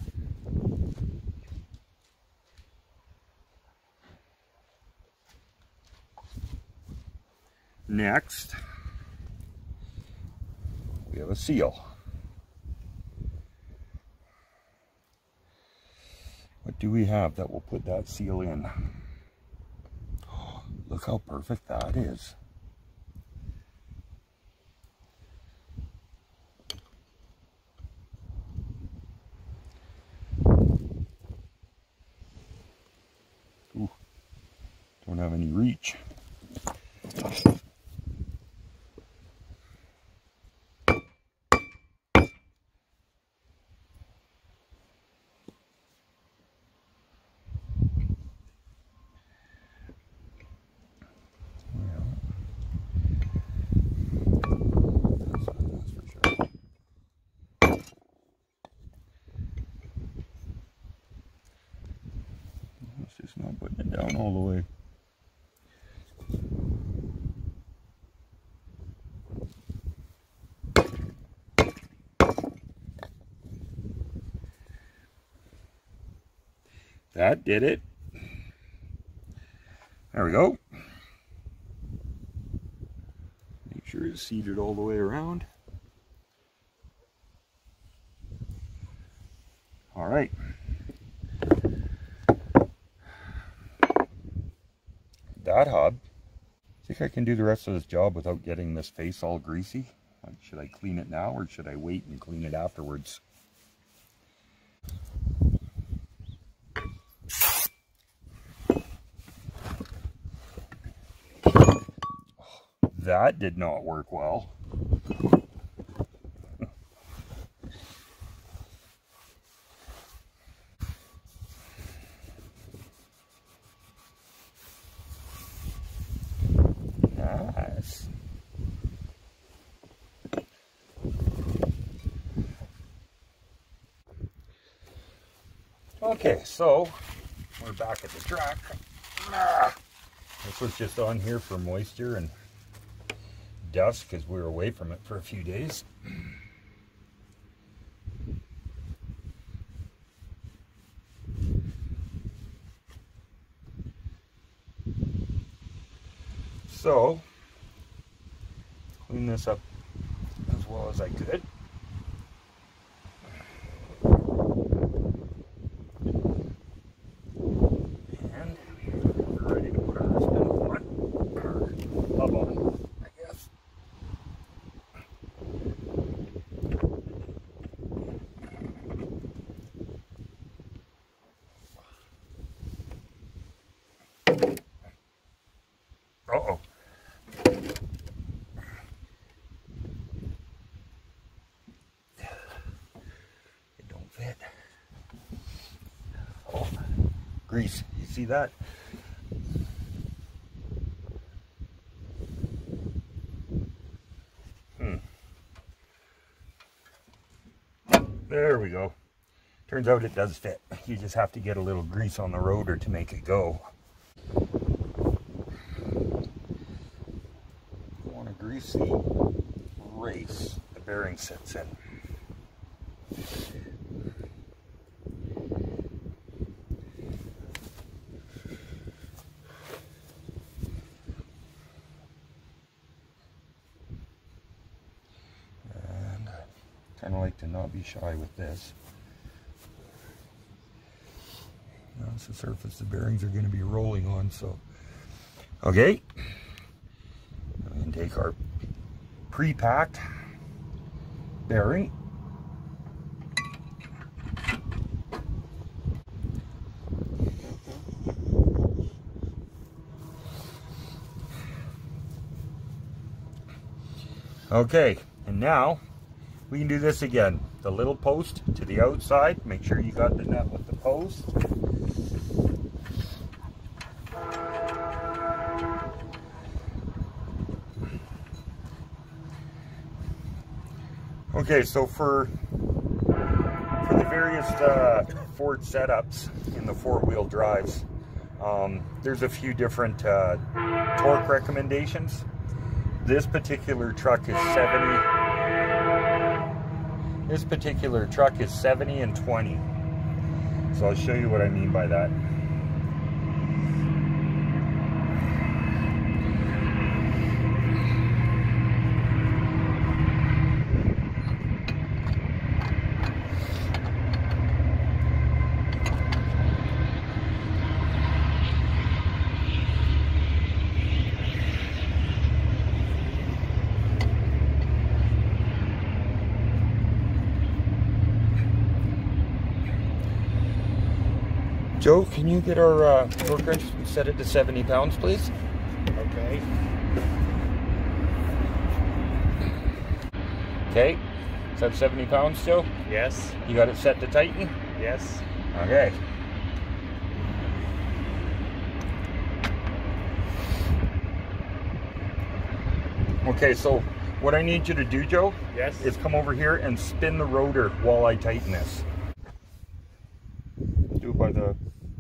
Next, we have a seal. What do we have that will put that seal in? Oh, look how perfect that is. Ooh, don't have any reach. Just not putting it down all the way. That did it. There we go. Make sure it's seated all the way around. All right. That hub. I think I can do the rest of this job without getting this face all greasy. Like, should I clean it now or should I wait and clean it afterwards? That did not work well. Nice. Okay, so we're back at the track. Ah, this was just on here for moisture and dust because we were away from it for a few days. So, clean this up as well as I could. And we're ready to put our spin on, or hub on, I guess. Uh-oh. It don't fit. Oh, grease. You see that? Hmm. There we go. Turns out it does fit. You just have to get a little grease on the rotor to make it go. Greasy race the bearing sits in. And I kind of like to not be shy with this. That's the surface the bearings are going to be rolling on, so okay. We can take our pre-packed bearing. Okay, and now we can do this again. The little post to the outside. Make sure you got the nut with the post. Okay, so for for the various uh, Ford setups in the four-wheel drives, um, there's a few different uh, torque recommendations. This particular truck is seventy. this particular truck is seventy and twenty. So I'll show you what I mean by that. Joe, can you get our uh, torque wrench and set it to seventy pounds, please? Okay. Okay. Is that seventy pounds, Joe? Yes. You got it set to tighten? Yes. Okay. Okay, so what I need you to do, Joe, Yes. is come over here and spin the rotor while I tighten this. Do it by the...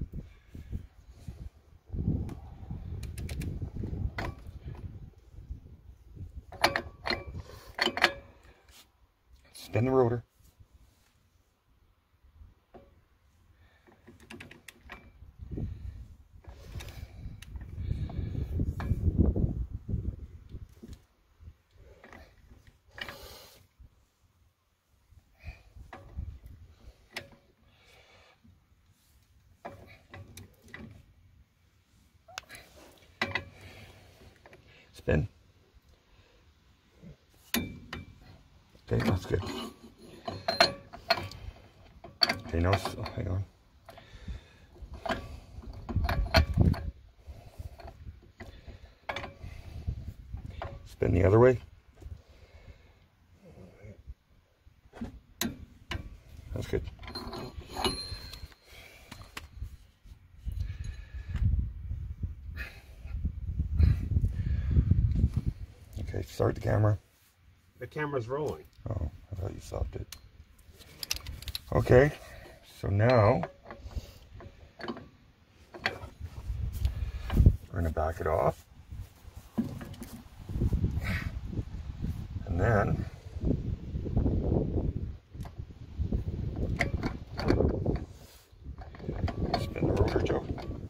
Spin the rotor. Spin. Okay, that's good. Okay, now, oh, hang on. Spin the other way. That's good. Okay, start the camera. The camera's rolling. Oh, I thought you stopped it. Okay, so now we're going to back it off. And then spin the rotor, Joe.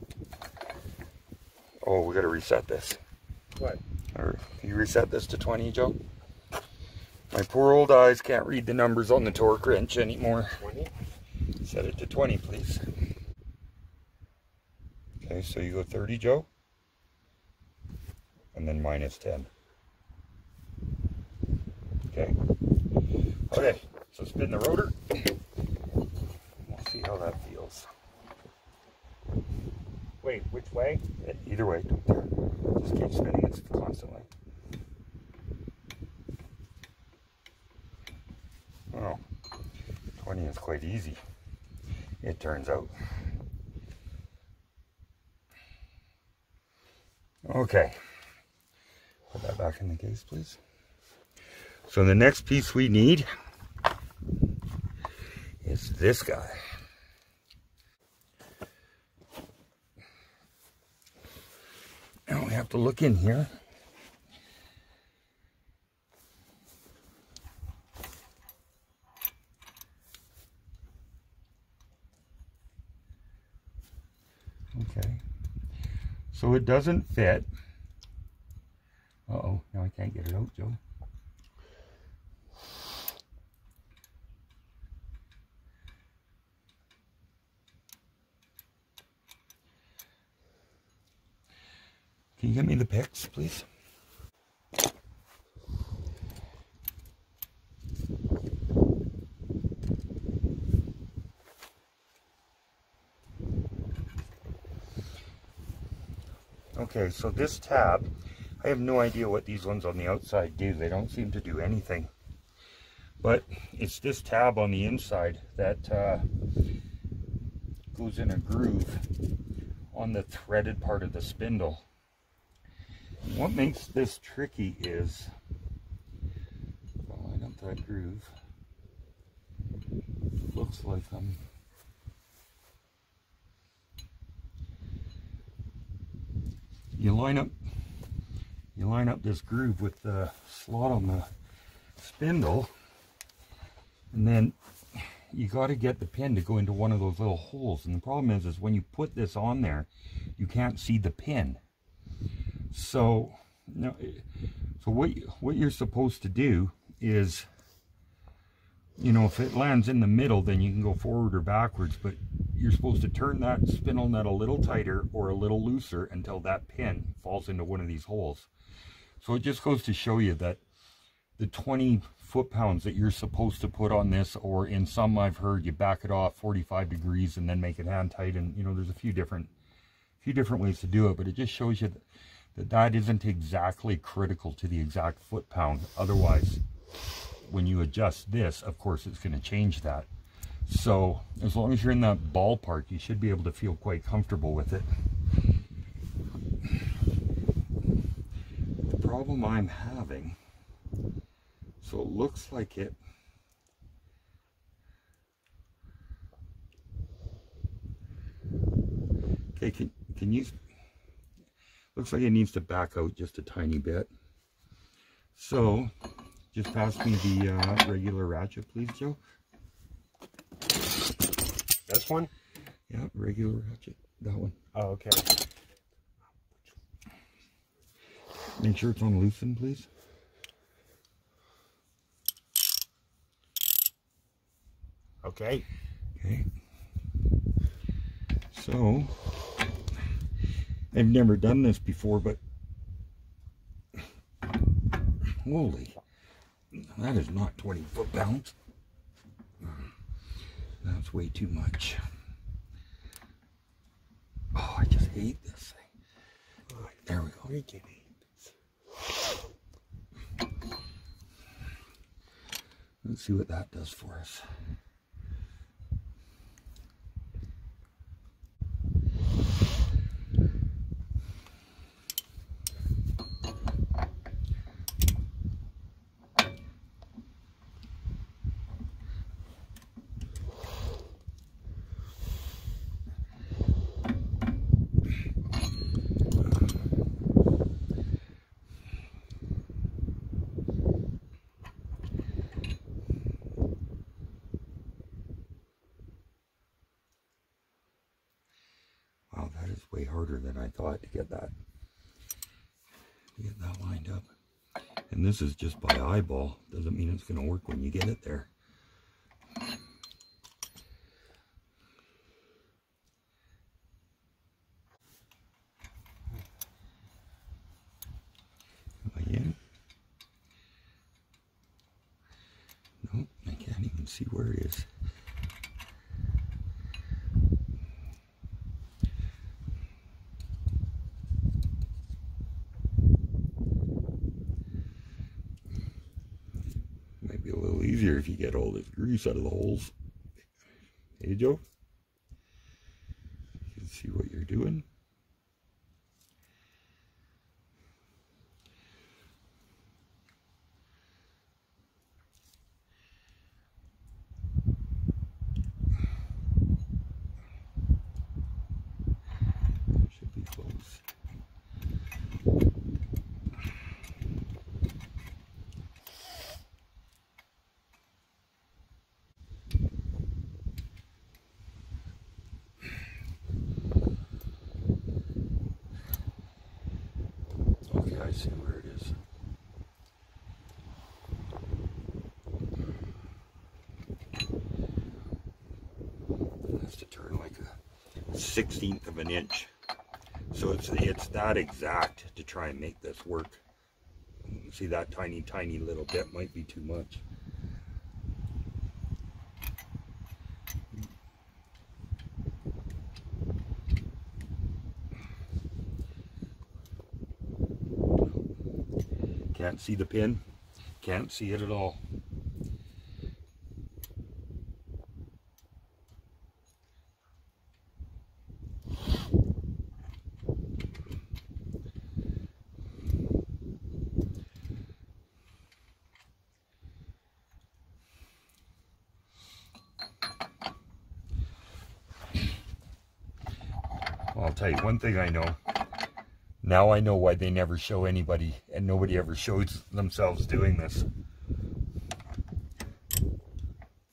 Oh, we got to reset this. What? Or can you reset this to twenty, Joe? My poor old eyes can't read the numbers on the torque wrench anymore. twenty? Set it to twenty, please. Okay, so you go thirty, Joe. And then minus ten. Okay. Okay, so spin the rotor. We'll see how that feels. Wait, which way? Either way, don't care. Just keep spinning it constantly. Oh, twenty is quite easy, it turns out. Okay, put that back in the case, please. So the next piece we need is this guy. Now we have to look in here. Okay, so it doesn't fit. Uh-oh, now I can't get it out, Joe. Can you get me the picks, please? Okay, so this tab, I have no idea what these ones on the outside do. They don't seem to do anything. But it's this tab on the inside that uh, goes in a groove on the threaded part of the spindle. What makes this tricky is, I'll line up that groove. Looks like I'm You line up, you line up this groove with the slot on the spindle, And then you got to get the pin to go into one of those little holes. And the problem is, is when you put this on there, you can't see the pin. So, no, so what, you, what you're supposed to do is, you know, if it lands in the middle, then you can go forward or backwards, but you're supposed to turn that spindle nut a little tighter or a little looser until that pin falls into one of these holes. So it just goes to show you that the twenty foot-pounds that you're supposed to put on this, or in some I've heard you back it off forty-five degrees and then make it hand tight, and you know, there's a few different few different ways to do it, but it just shows you that that, that isn't exactly critical to the exact foot-pound. Otherwise, when you adjust this, of course it's going to change that. So as long as you're in that ballpark, you should be able to feel quite comfortable with it. The problem I'm having, so it looks like it okay, can, can you looks like it needs to back out just a tiny bit. So just pass me the uh, regular ratchet, please, Joe. This one? Yeah, regular ratchet. That one. Oh, okay. Make sure it's on loosen, please. Okay. Okay. So, I've never done this before, but holy, that is not twenty foot-pounds. That's way too much. Oh, I just hate this thing. Oh, there we go. We can hate this. Let's see what that does for us. Wow, that is way harder than I thought to get that to get that lined up. And this is just by eyeball. Doesn't mean it's going to work when you get it there. Am I in? Nope, I can't even see where it is. Might be a little easier if you get all this grease out of the holes. Hey, Joe? You can see what you're doing. Should be close. Okay, I see where it is. It has to turn like a sixteenth of an inch. So it's it's that exact to try and make this work. See, that tiny, tiny little bit might be too much. Can't see the pin. Can't see it at all. Well, I'll tell you one thing I know. Now I know why they never show anybody, and nobody ever shows themselves doing this.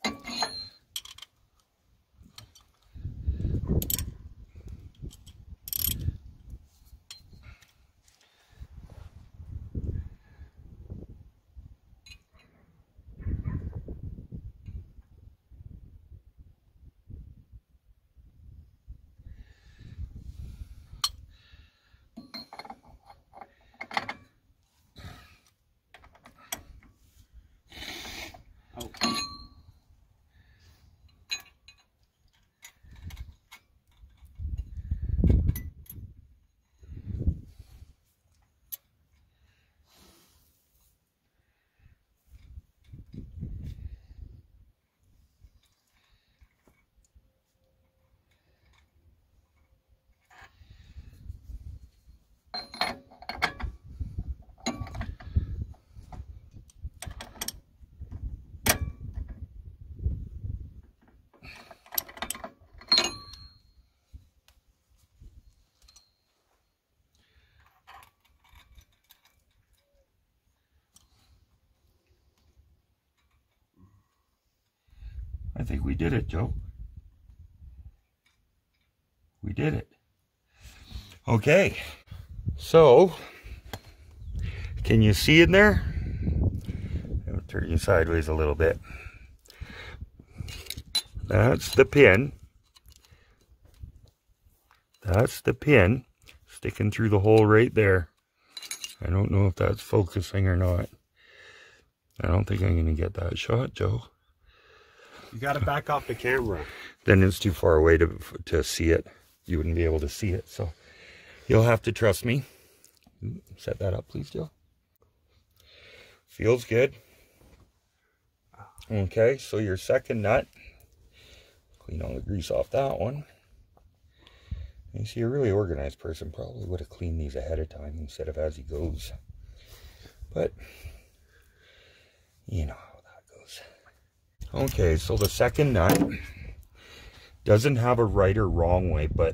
I think we did it, Joe. We did it. Okay. So, can you see in there? I'll turn you sideways a little bit. That's the pin. That's the pin sticking through the hole right there. I don't know if that's focusing or not. I don't think I'm going to get that shot, Joe. You got to back off the camera. Then it's too far away to, to see it. You wouldn't be able to see it, so you'll have to trust me. Set that up, please, Joe. Feels good. Okay, so your second nut. Clean all the grease off that one. You see, a really organized person probably would have cleaned these ahead of time instead of as he goes. But, you know how that goes. Okay, so the second nut doesn't have a right or wrong way, but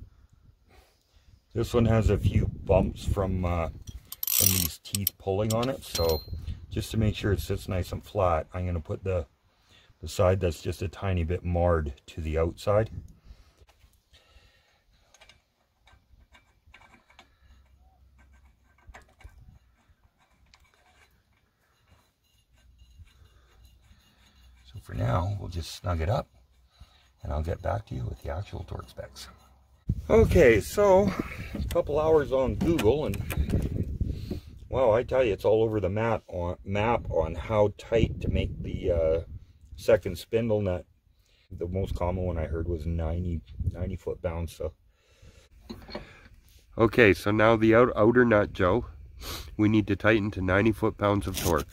this one has a few bumps from, uh, from these teeth pulling on it. So just to make sure it sits nice and flat, I'm going to put the, the side that's just a tiny bit marred to the outside. So for now, we'll just snug it up, and I'll get back to you with the actual torque specs. Okay, so a couple hours on Google, and well, I tell you, it's all over the map on map on how tight to make the uh, second spindle nut. The most common one I heard was ninety, ninety foot pounds. So, okay, so now the out, outer nut, Joe, we need to tighten to ninety foot pounds of torque.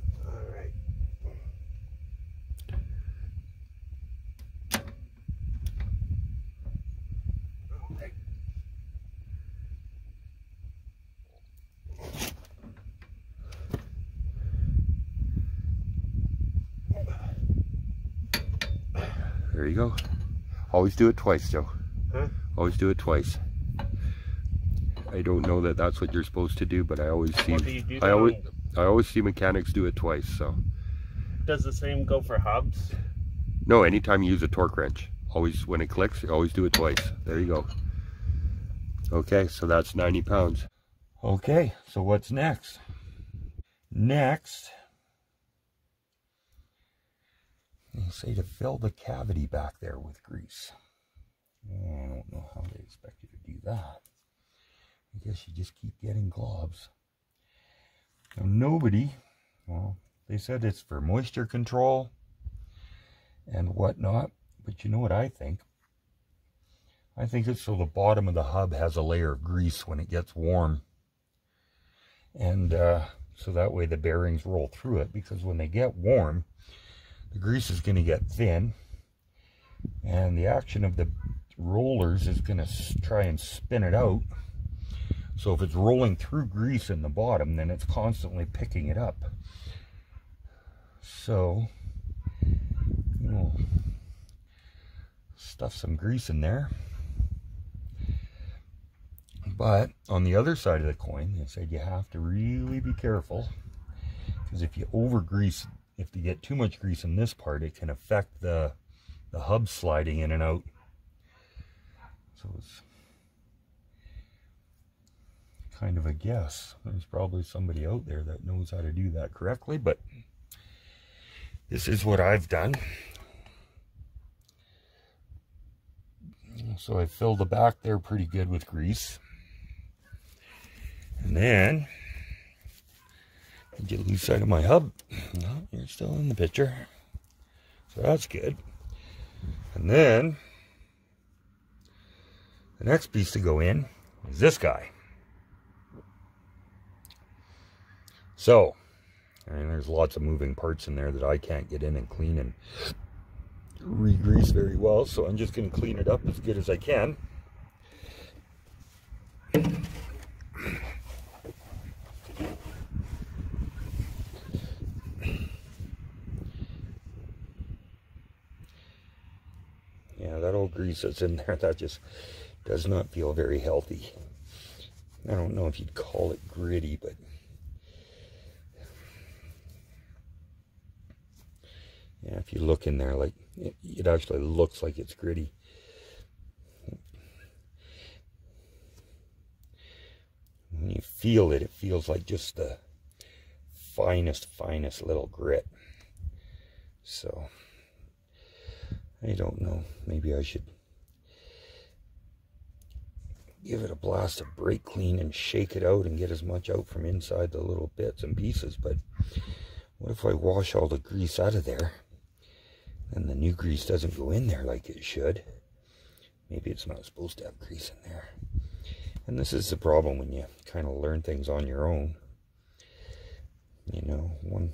There you go. Always do it twice, Joe. Huh? Always do it twice. I don't know that that's what you're supposed to do, but I always see. Do I always, I always see mechanics do it twice. So. Does the same go for hubs? No. Anytime you use a torque wrench, always when it clicks, you always do it twice. There you go. Okay, so that's ninety pounds. Okay, so what's next? Next. They say to fill the cavity back there with grease. Oh, I don't know how they expect you to do that. I guess you just keep getting globs. Now, nobody, well, they said it's for moisture control and whatnot, but you know what I think? I think it's so the bottom of the hub has a layer of grease when it gets warm. And uh, so that way the bearings roll through it, because when they get warm, the grease is going to get thin, and the action of the rollers is going to try and spin it out. So if it's rolling through grease in the bottom, then it's constantly picking it up. So, you know, stuff some grease in there. But on the other side of the coin, they said you have to really be careful, because if you over grease, if you get too much grease in this part, it can affect the, the hub sliding in and out. So it's kind of a guess. There's probably somebody out there that knows how to do that correctly, but this is what I've done. So I filled the back there pretty good with grease. And then get a loose side of my hub. No, you're still in the picture. So that's good. And then the next piece to go in is this guy. So, I mean, there's lots of moving parts in there that I can't get in and clean and re-grease very well. So I'm just going to clean it up as good as I can. Yeah, that old grease that's in there, that just does not feel very healthy. I don't know if you'd call it gritty, but Yeah, if you look in there, like it, it actually looks like it's gritty. When you feel it, it feels like just the finest, finest little grit. So, I don't know. Maybe I should give it a blast of brake clean and shake it out and get as much out from inside the little bits and pieces. But what if I wash all the grease out of there and the new grease doesn't go in there like it should? Maybe it's not supposed to have grease in there. And this is the problem when you kind of learn things on your own. You know, one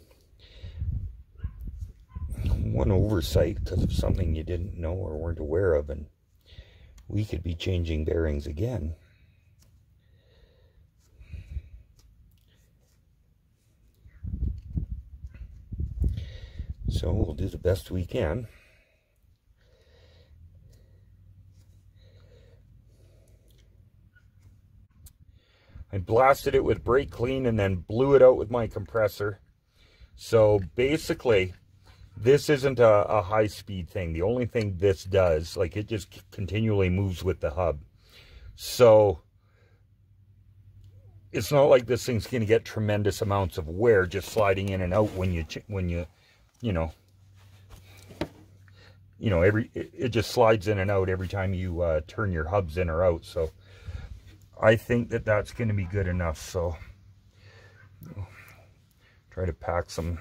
one oversight because of something you didn't know or weren't aware of, and we could be changing bearings again. So we'll do the best we can. I blasted it with brake clean and then blew it out with my compressor. So basically, this isn't a, a high-speed thing. The only thing this does, like, it just continually moves with the hub. So it's not like this thing's going to get tremendous amounts of wear just sliding in and out when you, when you, you know, you know, every it, it just slides in and out every time you uh, turn your hubs in or out. So I think that that's going to be good enough. So you know, try to pack some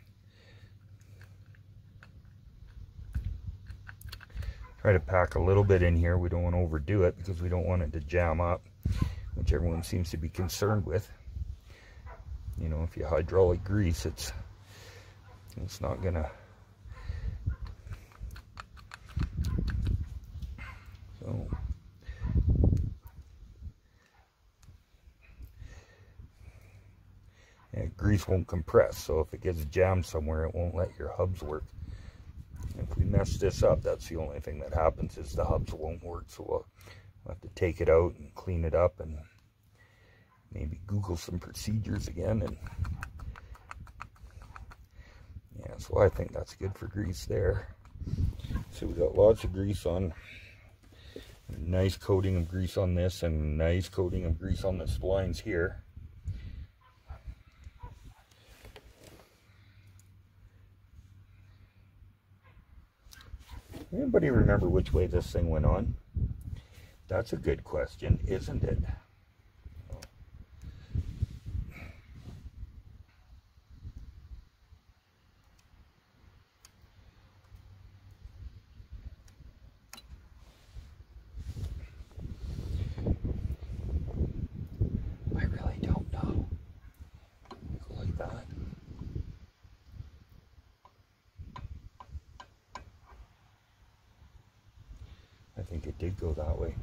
try to pack a little bit in here. We don't want to overdo it because we don't want it to jam up, which everyone seems to be concerned with. You know, if you hydraulic grease, it's it's not gonna. So yeah, grease won't compress, so if it gets jammed somewhere, it won't let your hubs work. If we mess this up, that's the only thing that happens, is the hubs won't work. So we'll, we'll have to take it out and clean it up and maybe Google some procedures again. And yeah, so I think that's good for grease there. So we got lots of grease on, a nice coating of grease on this, and a nice coating of grease on the splines here. Anybody remember which way this thing went on? That's a good question, isn't it? I really don't know. Go like that. I think it did go that way.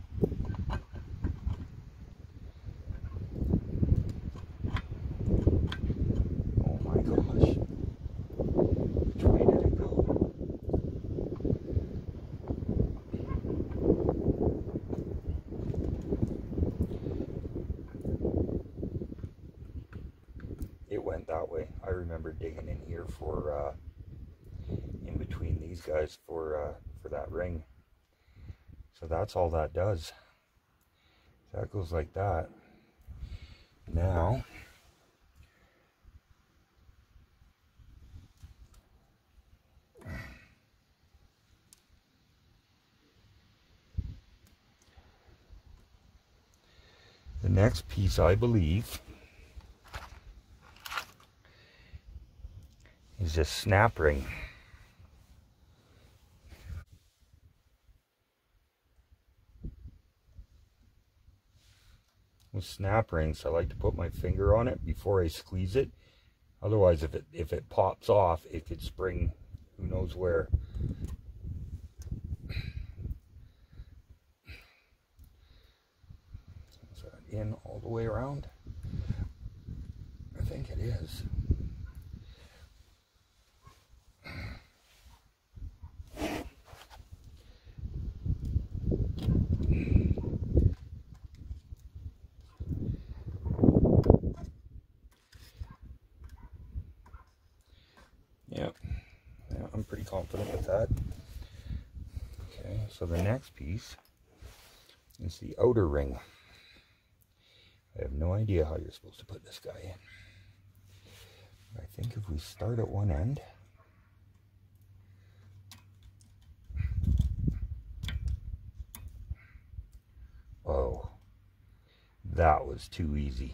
Oh my gosh. Which way did it go? It went that way. I remember digging in here for, uh, in between these guys for, uh, for that ring. So that's all that does. That goes like that. Now, the next piece, I believe, is this snap ring. With snap rings, I like to put my finger on it before I squeeze it. Otherwise, if it if it pops off, it could spring who knows where. Is that in all the way around? I think it is. confident with that. Okay, so the next piece is the outer ring. I have no idea how you're supposed to put this guy in. I think if we start at one end, oh, that was too easy.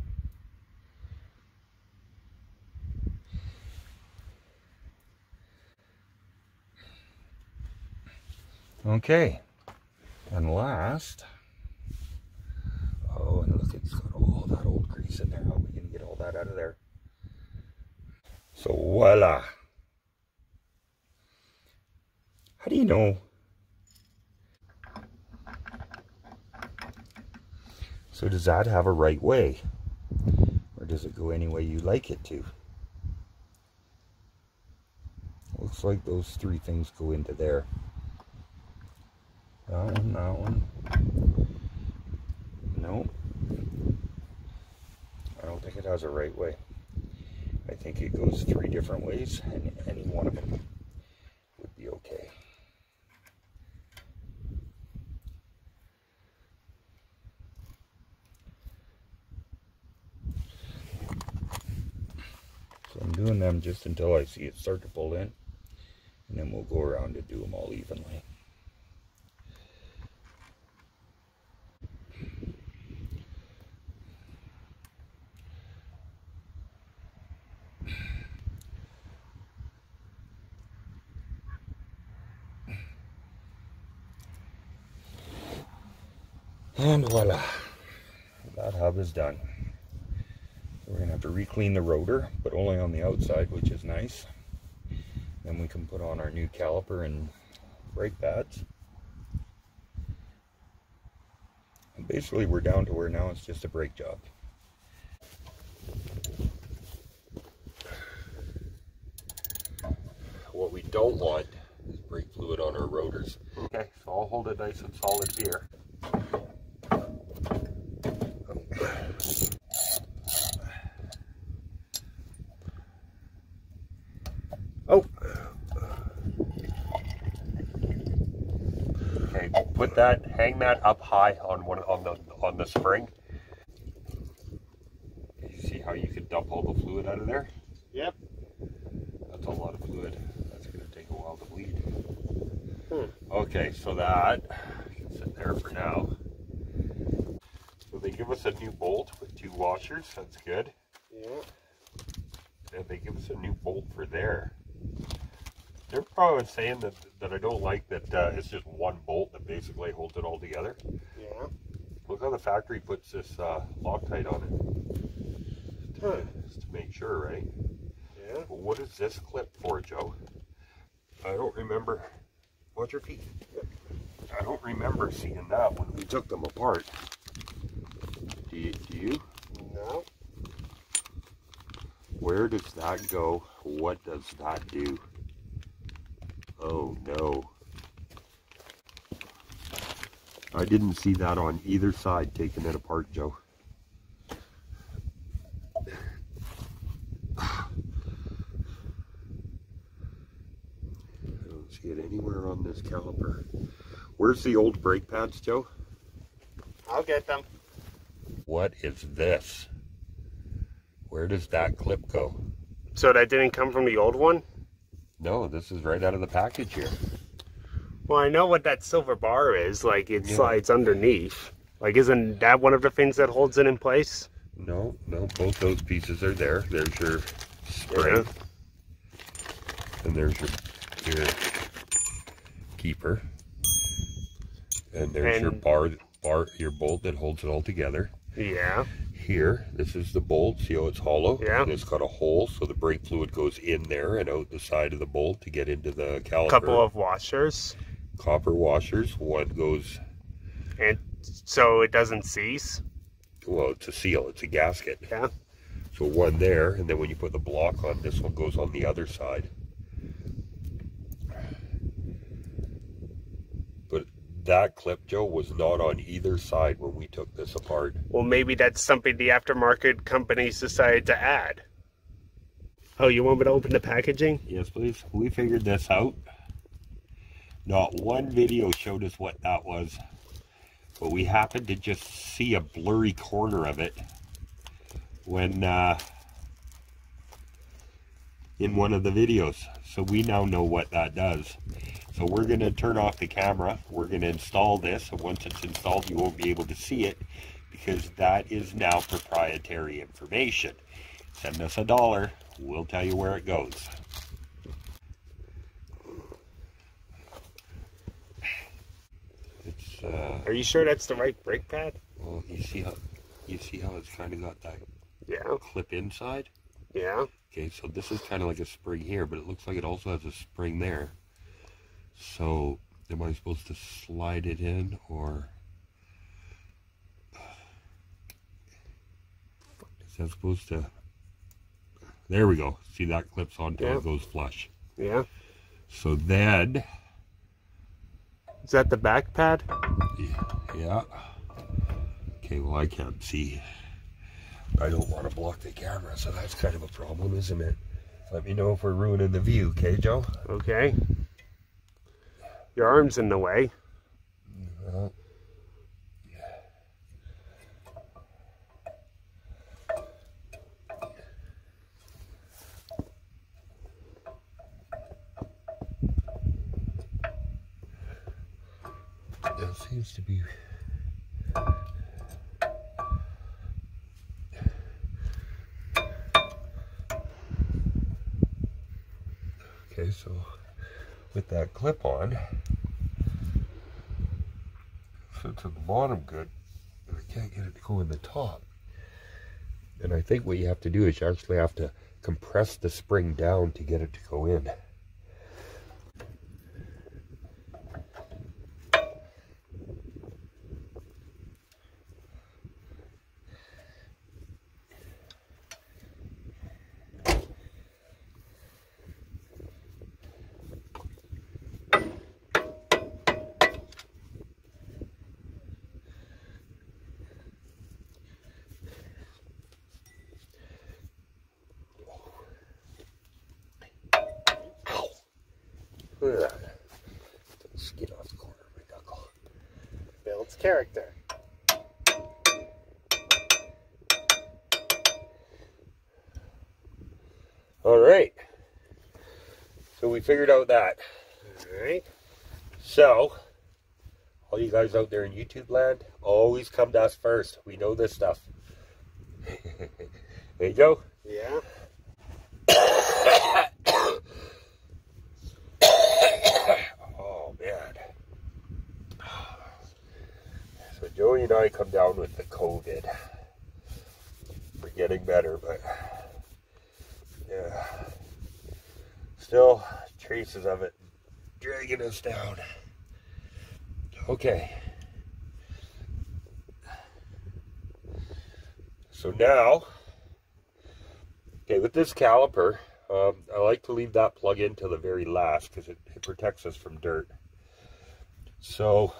Okay, and last, oh, and look, it's got all that old grease in there. How are we going to get all that out of there? So voila. How do you know? So does that have a right way? Or does it go any way you like it to? Looks like those three things go into there. That one, that one. Nope. I don't think it has a right way. I think it goes three different ways, and any one of them would be okay. So I'm doing them just until I see it start to pull in, and then we'll go around and do them all evenly. And voila, that hub is done. So we're going to have to re-clean the rotor, but only on the outside, which is nice. Then we can put on our new caliper and brake pads. And basically we're down to where now it's just a brake job. What we don't want is brake fluid on our rotors. Okay, so I'll hold it nice and solid here. Oh. Okay, put that, hang that up high on one on the on the spring. You see how you could dump all the fluid out of there? Yep. That's a lot of fluid. That's going to take a while to bleed. Hmm. Okay, so that can sit there for now. So they give us a new bolt with two washers. That's good. Yeah. And they give us a new bolt for there. They're probably saying that that I don't like that uh, it's just one bolt that basically holds it all together. Yeah. Look how the factory puts this uh, Loctite on it. To, Huh. Just to make sure, right? Yeah. But what is this clip for, Joe? I don't remember. Watch your feet. I don't remember seeing that when we took them apart. Do you? Do you? No. Where does that go? What does that do? Oh no. I didn't see that on either side taking it apart, Joe. I don't see it anywhere on this caliper. Where's the old brake pads, Joe? I'll get them. What is this? Where does that clip go? So that didn't come from the old one? No, this is right out of the package here. Well, I know what that silver bar is. Like, it Yeah. slides underneath. Like, isn't that one of the things that holds it in place? No, no, both those pieces are there. There's your spring. Yeah. And there's your, your keeper. And there's your And- bar, bar, your bolt that holds it all together. Yeah. Here, this is the bolt. See how it's hollow? Yeah. And it's got a hole, so the brake fluid goes in there and out the side of the bolt to get into the caliper. Couple of washers. Copper washers. One goes, And so it doesn't seize. well, it's a seal. It's a gasket. Yeah. So one there, and then when you put the block on, this one goes on the other side. But that clip, Joe, was not on either side when we took this apart. Well, maybe that's something the aftermarket companies decided to add. Oh, you want me to open the packaging? Yes, please. We figured this out. Not one video showed us what that was, but we happened to just see a blurry corner of it when uh, in one of the videos. So we now know what that does. So we're going to turn off the camera. We're going to install this, and once it's installed, you won't be able to see it because that is now proprietary information. Send us a dollar. We'll tell you where it goes. It's. Uh, Are you sure that's the right brake pad? well, you see how you see how it's kind of got that Yeah. clip inside. Yeah. Okay, so this is kind of like a spring here, but it looks like it also has a spring there. So, am I supposed to slide it in, or is that supposed to? There we go. See, that clips onto Yeah. it, goes flush. Yeah. So then, Is that the back pad? yeah. Okay, well, I can't see. I don't want to block the camera, so that's kind of a problem, isn't it? Let me know if we're ruining the view, okay, Joe? Okay. Your arm's in the way. Well, that seems to be. Okay, so with that clip on, fits at the bottom good, but I can't get it to go in the top. And I think what you have to do is you actually have to compress the spring down to get it to go in. Look at that. Skid off the corner of my knuckle. Builds character. All right. So we figured out that. All right. So, all you guys out there in YouTube land, always come to us first. We know this stuff. There you go. Yeah. Oh, man. So Joey and I come down with the COVID. We're getting better, but yeah, still traces of it dragging us down. Okay. So now, okay, with this caliper, um, I like to leave that plug in to the very last because it, it protects us from dirt. So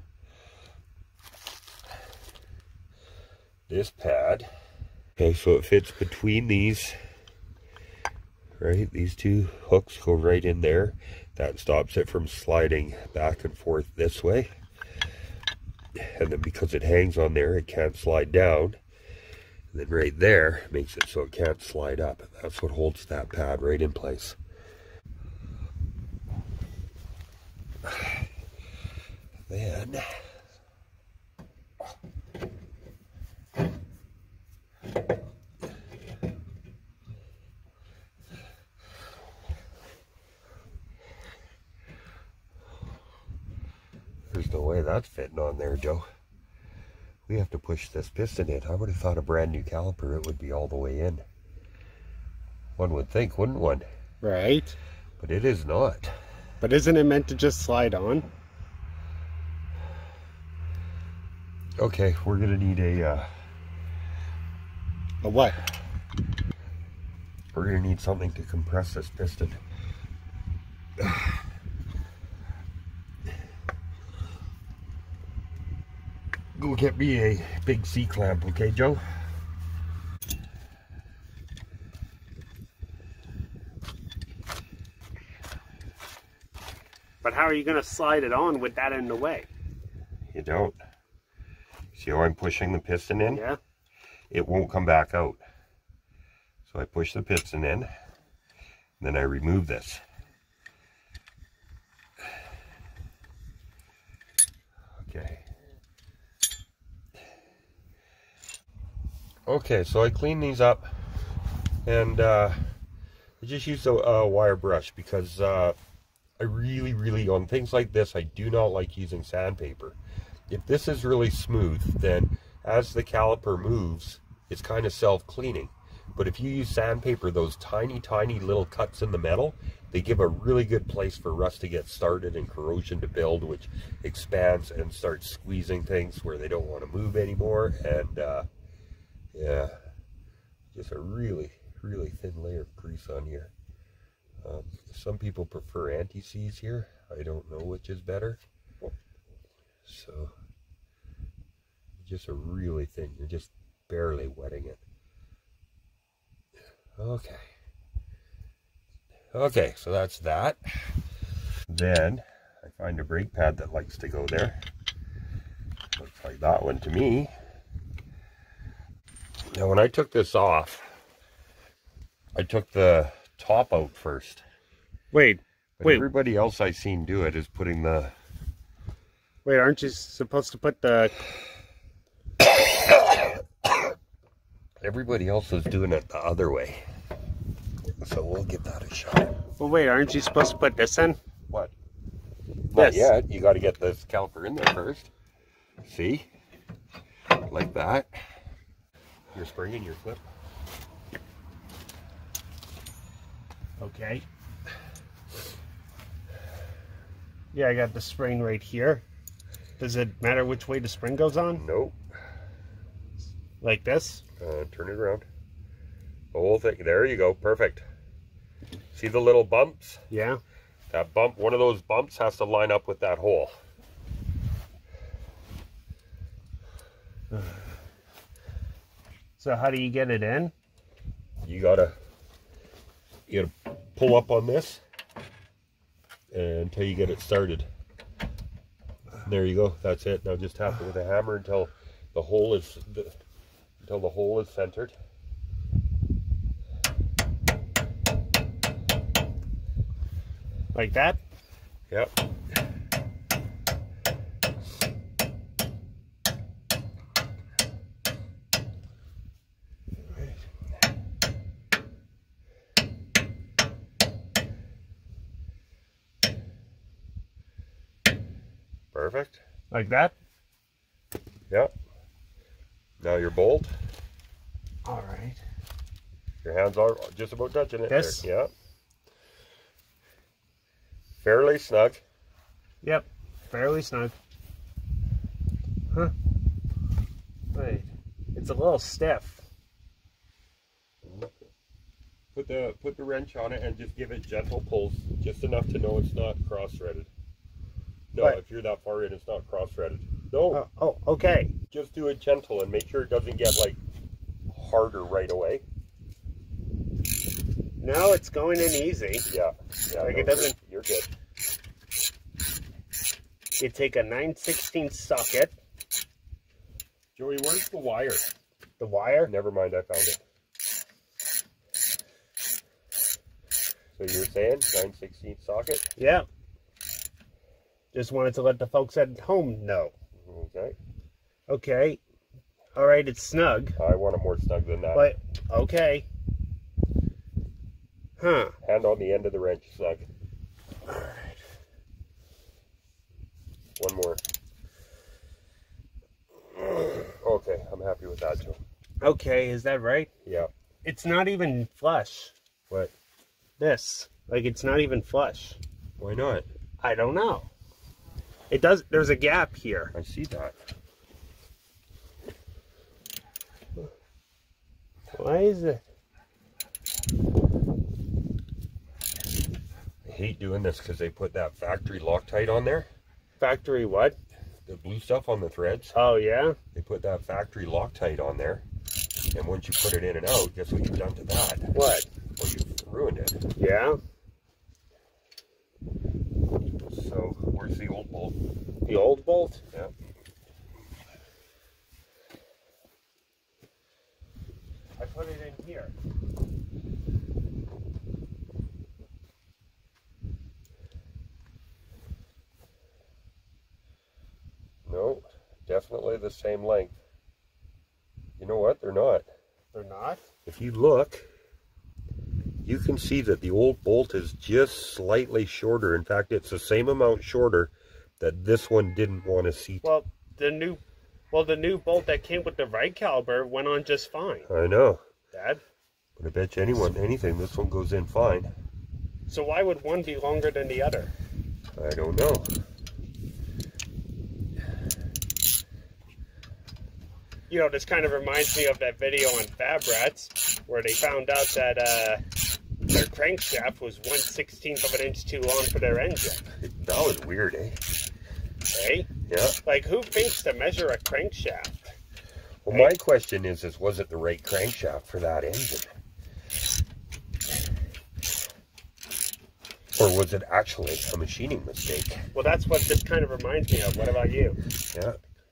this pad, okay, so it fits between these, right? These two hooks go right in there. That stops it from sliding back and forth this way. And then because it hangs on there, it can't slide down. And then right there makes it so it can't slide up. And that's what holds that pad right in place. Then there's no way that's fitting on there, Joe. We have to push this piston in. I would have thought a brand new caliper, it would be all the way in. One would think, wouldn't one? Right. But it is not. But isn't it meant to just slide on? Okay, we're gonna need a, uh, A what? we're gonna need something to compress this piston. Go get me a big C-clamp, okay, Joe? But how are you going to slide it on with that in the way? You don't. See how I'm pushing the piston in? Yeah. It won't come back out. So I push the piston in, and then I remove this. Okay. Okay, so I clean these up, and uh, I just use a, a wire brush because uh, I really, really, on things like this, I do not like using sandpaper. If this is really smooth, then as the caliper moves, it's kind of self-cleaning. But if you use sandpaper, those tiny, tiny little cuts in the metal, they give a really good place for rust to get started and corrosion to build, which expands and starts squeezing things where they don't want to move anymore. And uh, yeah, just a really, really thin layer of grease on here. Um, some people prefer anti-seize here. I don't know which is better. So, just a really thin, you're just barely wetting it. Okay. Okay, so that's that. Then, I find a brake pad that likes to go there. Looks like that one to me. Now when I took this off, I took the top out first. Wait, but wait. Everybody else I've seen do it is putting the... Wait, aren't you supposed to put the... Everybody else is doing it the other way. So we'll give that a shot. Well, wait, aren't you supposed to put this in? What? Not This. yet. You got to get this caliper in there first. See? Like that. Your spring and your clip. Okay. Yeah, I got the spring right here. Does it matter which way the spring goes on? Nope. Like this? Uh, turn it around. The whole thing. There you go. Perfect. See the little bumps? Yeah. That bump, one of those bumps has to line up with that hole. So how do you get it in? You gotta, you gotta pull up on this until you get it started. There you go. That's it. Now just tap it with a hammer until the hole is the, until the hole is centered. Like that? Yep. Perfect. Like that? Yep. Now your bolt. All right. Your hands are just about touching it. This? There. Yep. Fairly snug. Yep. Fairly snug. Huh. Wait. It's a little stiff. Put the put the wrench on it and just give it gentle pulls, just enough to know it's not cross-threaded. No, What? if you're that far in, it's not cross-threaded. No. Oh, oh, okay. Just do it gentle and make sure it doesn't get like harder right away. No, it's going in easy. Yeah. Yeah. Like no, it doesn't. You're, you're good. You take a nine sixteenths socket. Joey, where's the wire? The wire. Never mind, I found it. So you're saying nine sixteenths socket? Yeah. Just wanted to let the folks at home know. Okay. Okay. All right, it's snug. I want it more snug than that. But, okay. Huh. Hand on the end of the wrench, snug. All right. One more. Okay, I'm happy with that, Joe. Okay, is that right? Yeah. It's not even flush. What? This. Like, it's not even flush. Why not? I don't know. It does, there's a gap here. I see that. Why is it? I hate doing this because they put that factory Loctite on there. Factory what? The blue stuff on the threads. Oh, yeah? They put that factory Loctite on there. And once you put it in and out, guess what you've done to that? What? Well, you've ruined it. Yeah? So where's the old bolt? The old bolt? Yeah. I put it in here. No, definitely the same length. You know what? They're not. They're not? If you look, you can see that the old bolt is just slightly shorter. In fact, it's the same amount shorter that this one didn't want to seat. Well, the new well the new bolt that came with the right caliber went on just fine. I know. Dad? But I bet you anyone, anything, this one goes in fine. So why would one be longer than the other? I don't know. You know, this kind of reminds me of that video on Fab Rats where they found out that uh, their crankshaft was one sixteenth of an inch too long for their engine. That was weird, eh? Eh? Yeah. Like, who thinks to measure a crankshaft? Well, my question is, is was it the right crankshaft for that engine? Or was it actually a machining mistake? Well, that's what this kind of reminds me of. What about you? Yeah.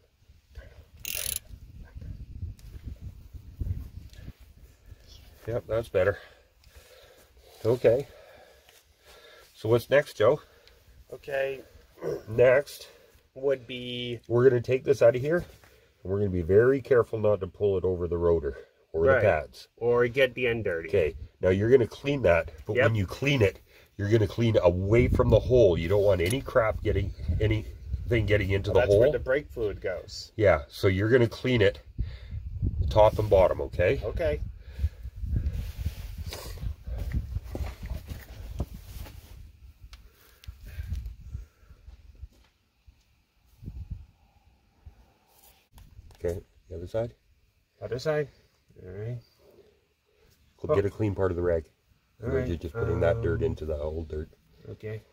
Yep, that's better. Okay. So what's next, Joe? Okay, Next, would be... we're going to take this out of here, and we're going to be very careful not to pull it over the rotor or Right. the pads. Or get the end dirty. Okay, now you're going to clean that, but Yep. when you clean it, you're going to clean away from the hole. You don't want any crap getting, anything getting into Well, the that's hole. where the brake fluid goes. Yeah, so you're going to clean it top and bottom, okay? Okay. Okay, the other side. Other side. All right. Cl- Get a clean part of the rag. All You're right. just putting that dirt Um, into the old dirt. Okay.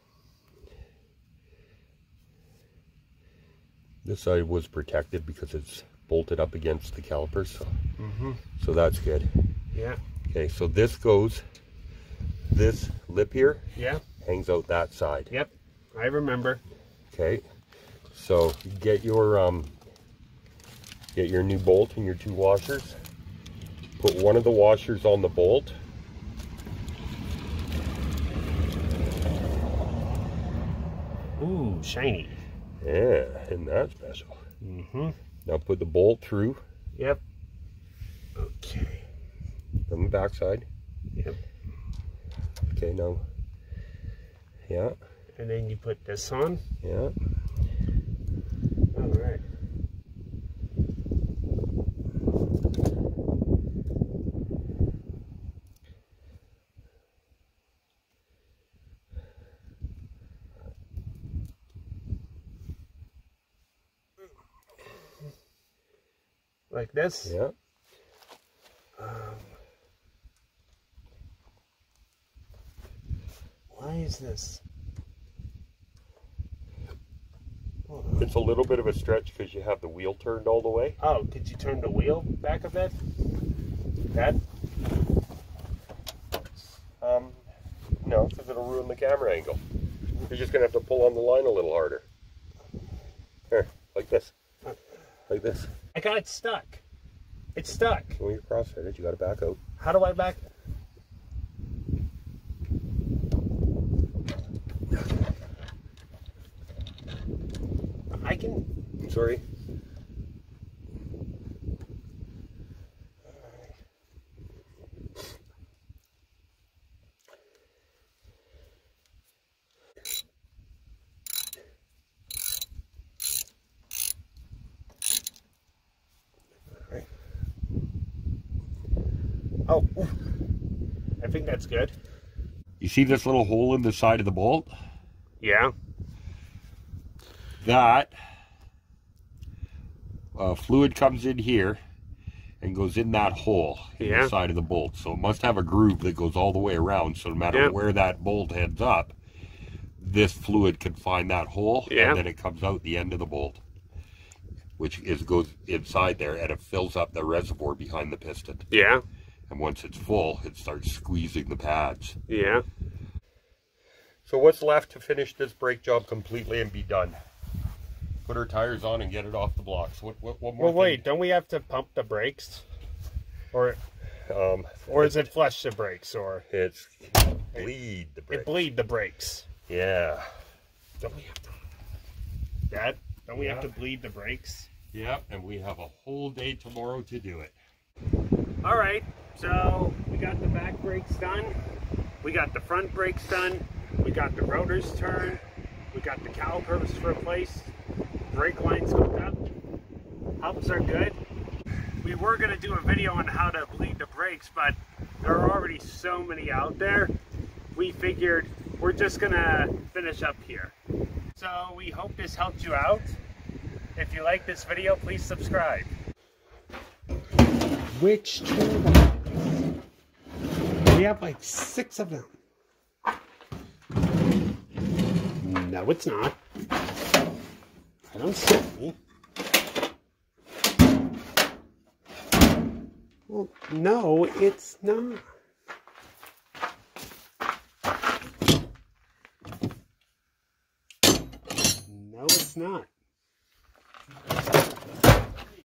This side was protected because it's bolted up against the calipers, so, Mm-hmm. so that's good. Yeah. Okay, so this goes, this lip here Yeah. hangs out that side. Yep. I remember. Okay, so you get your um, get your new bolt and your two washers. Put one of the washers on the bolt. Ooh, shiny. Yeah, isn't that special? Mm-hmm. Now put the bolt through Yep. Okay. from the back side. Yep. Okay, now, yeah, And then you put this on. yeah. All right. Like this. Yeah. Um, why is this? Hold on. It's a little bit of a stretch because you have the wheel turned all the way. Oh, could you turn the wheel back a bit? That? Um, no, because it'll ruin the camera angle. You're just going to have to pull on the line a little harder. Here, like this. Like this. I got it stuck. It's stuck. When you're cross-fitted, you got to back out. How do I back? I can. Sorry. Oh, oof. I think that's good. You see this little hole in the side of the bolt? Yeah. That uh, fluid comes in here and goes in that hole in Yeah. the side of the bolt. So it must have a groove that goes all the way around. So no matter Yeah. where that bolt heads up, this fluid can find that hole, Yeah. and then it comes out the end of the bolt, which is goes inside there, and it fills up the reservoir behind the piston. Yeah. And once it's full, it starts squeezing the pads. Yeah. So what's left to finish this brake job completely and be done? Put our tires on and get it off the blocks. What, what, what more? Well, wait, thing? don't we have to pump the brakes? Or Um, or is it flush the brakes? Or it's bleed the brakes. it bleed the brakes? Yeah. Don't we have to? Dad, don't we Yeah. have to bleed the brakes? Yep, and we have a whole day tomorrow to do it. All right, so we got the back brakes done. We got the front brakes done. We got the rotors turned. We got the calipers replaced. Brake lines hooked up. Hubs are good. We were gonna do a video on how to bleed the brakes, but there are already so many out there. We figured we're just gonna finish up here. So we hope this helped you out. If you like this video, please subscribe. Which teardown? We have like six of them. No, it's not. I don't see any. Well, no, it's not. No, it's not.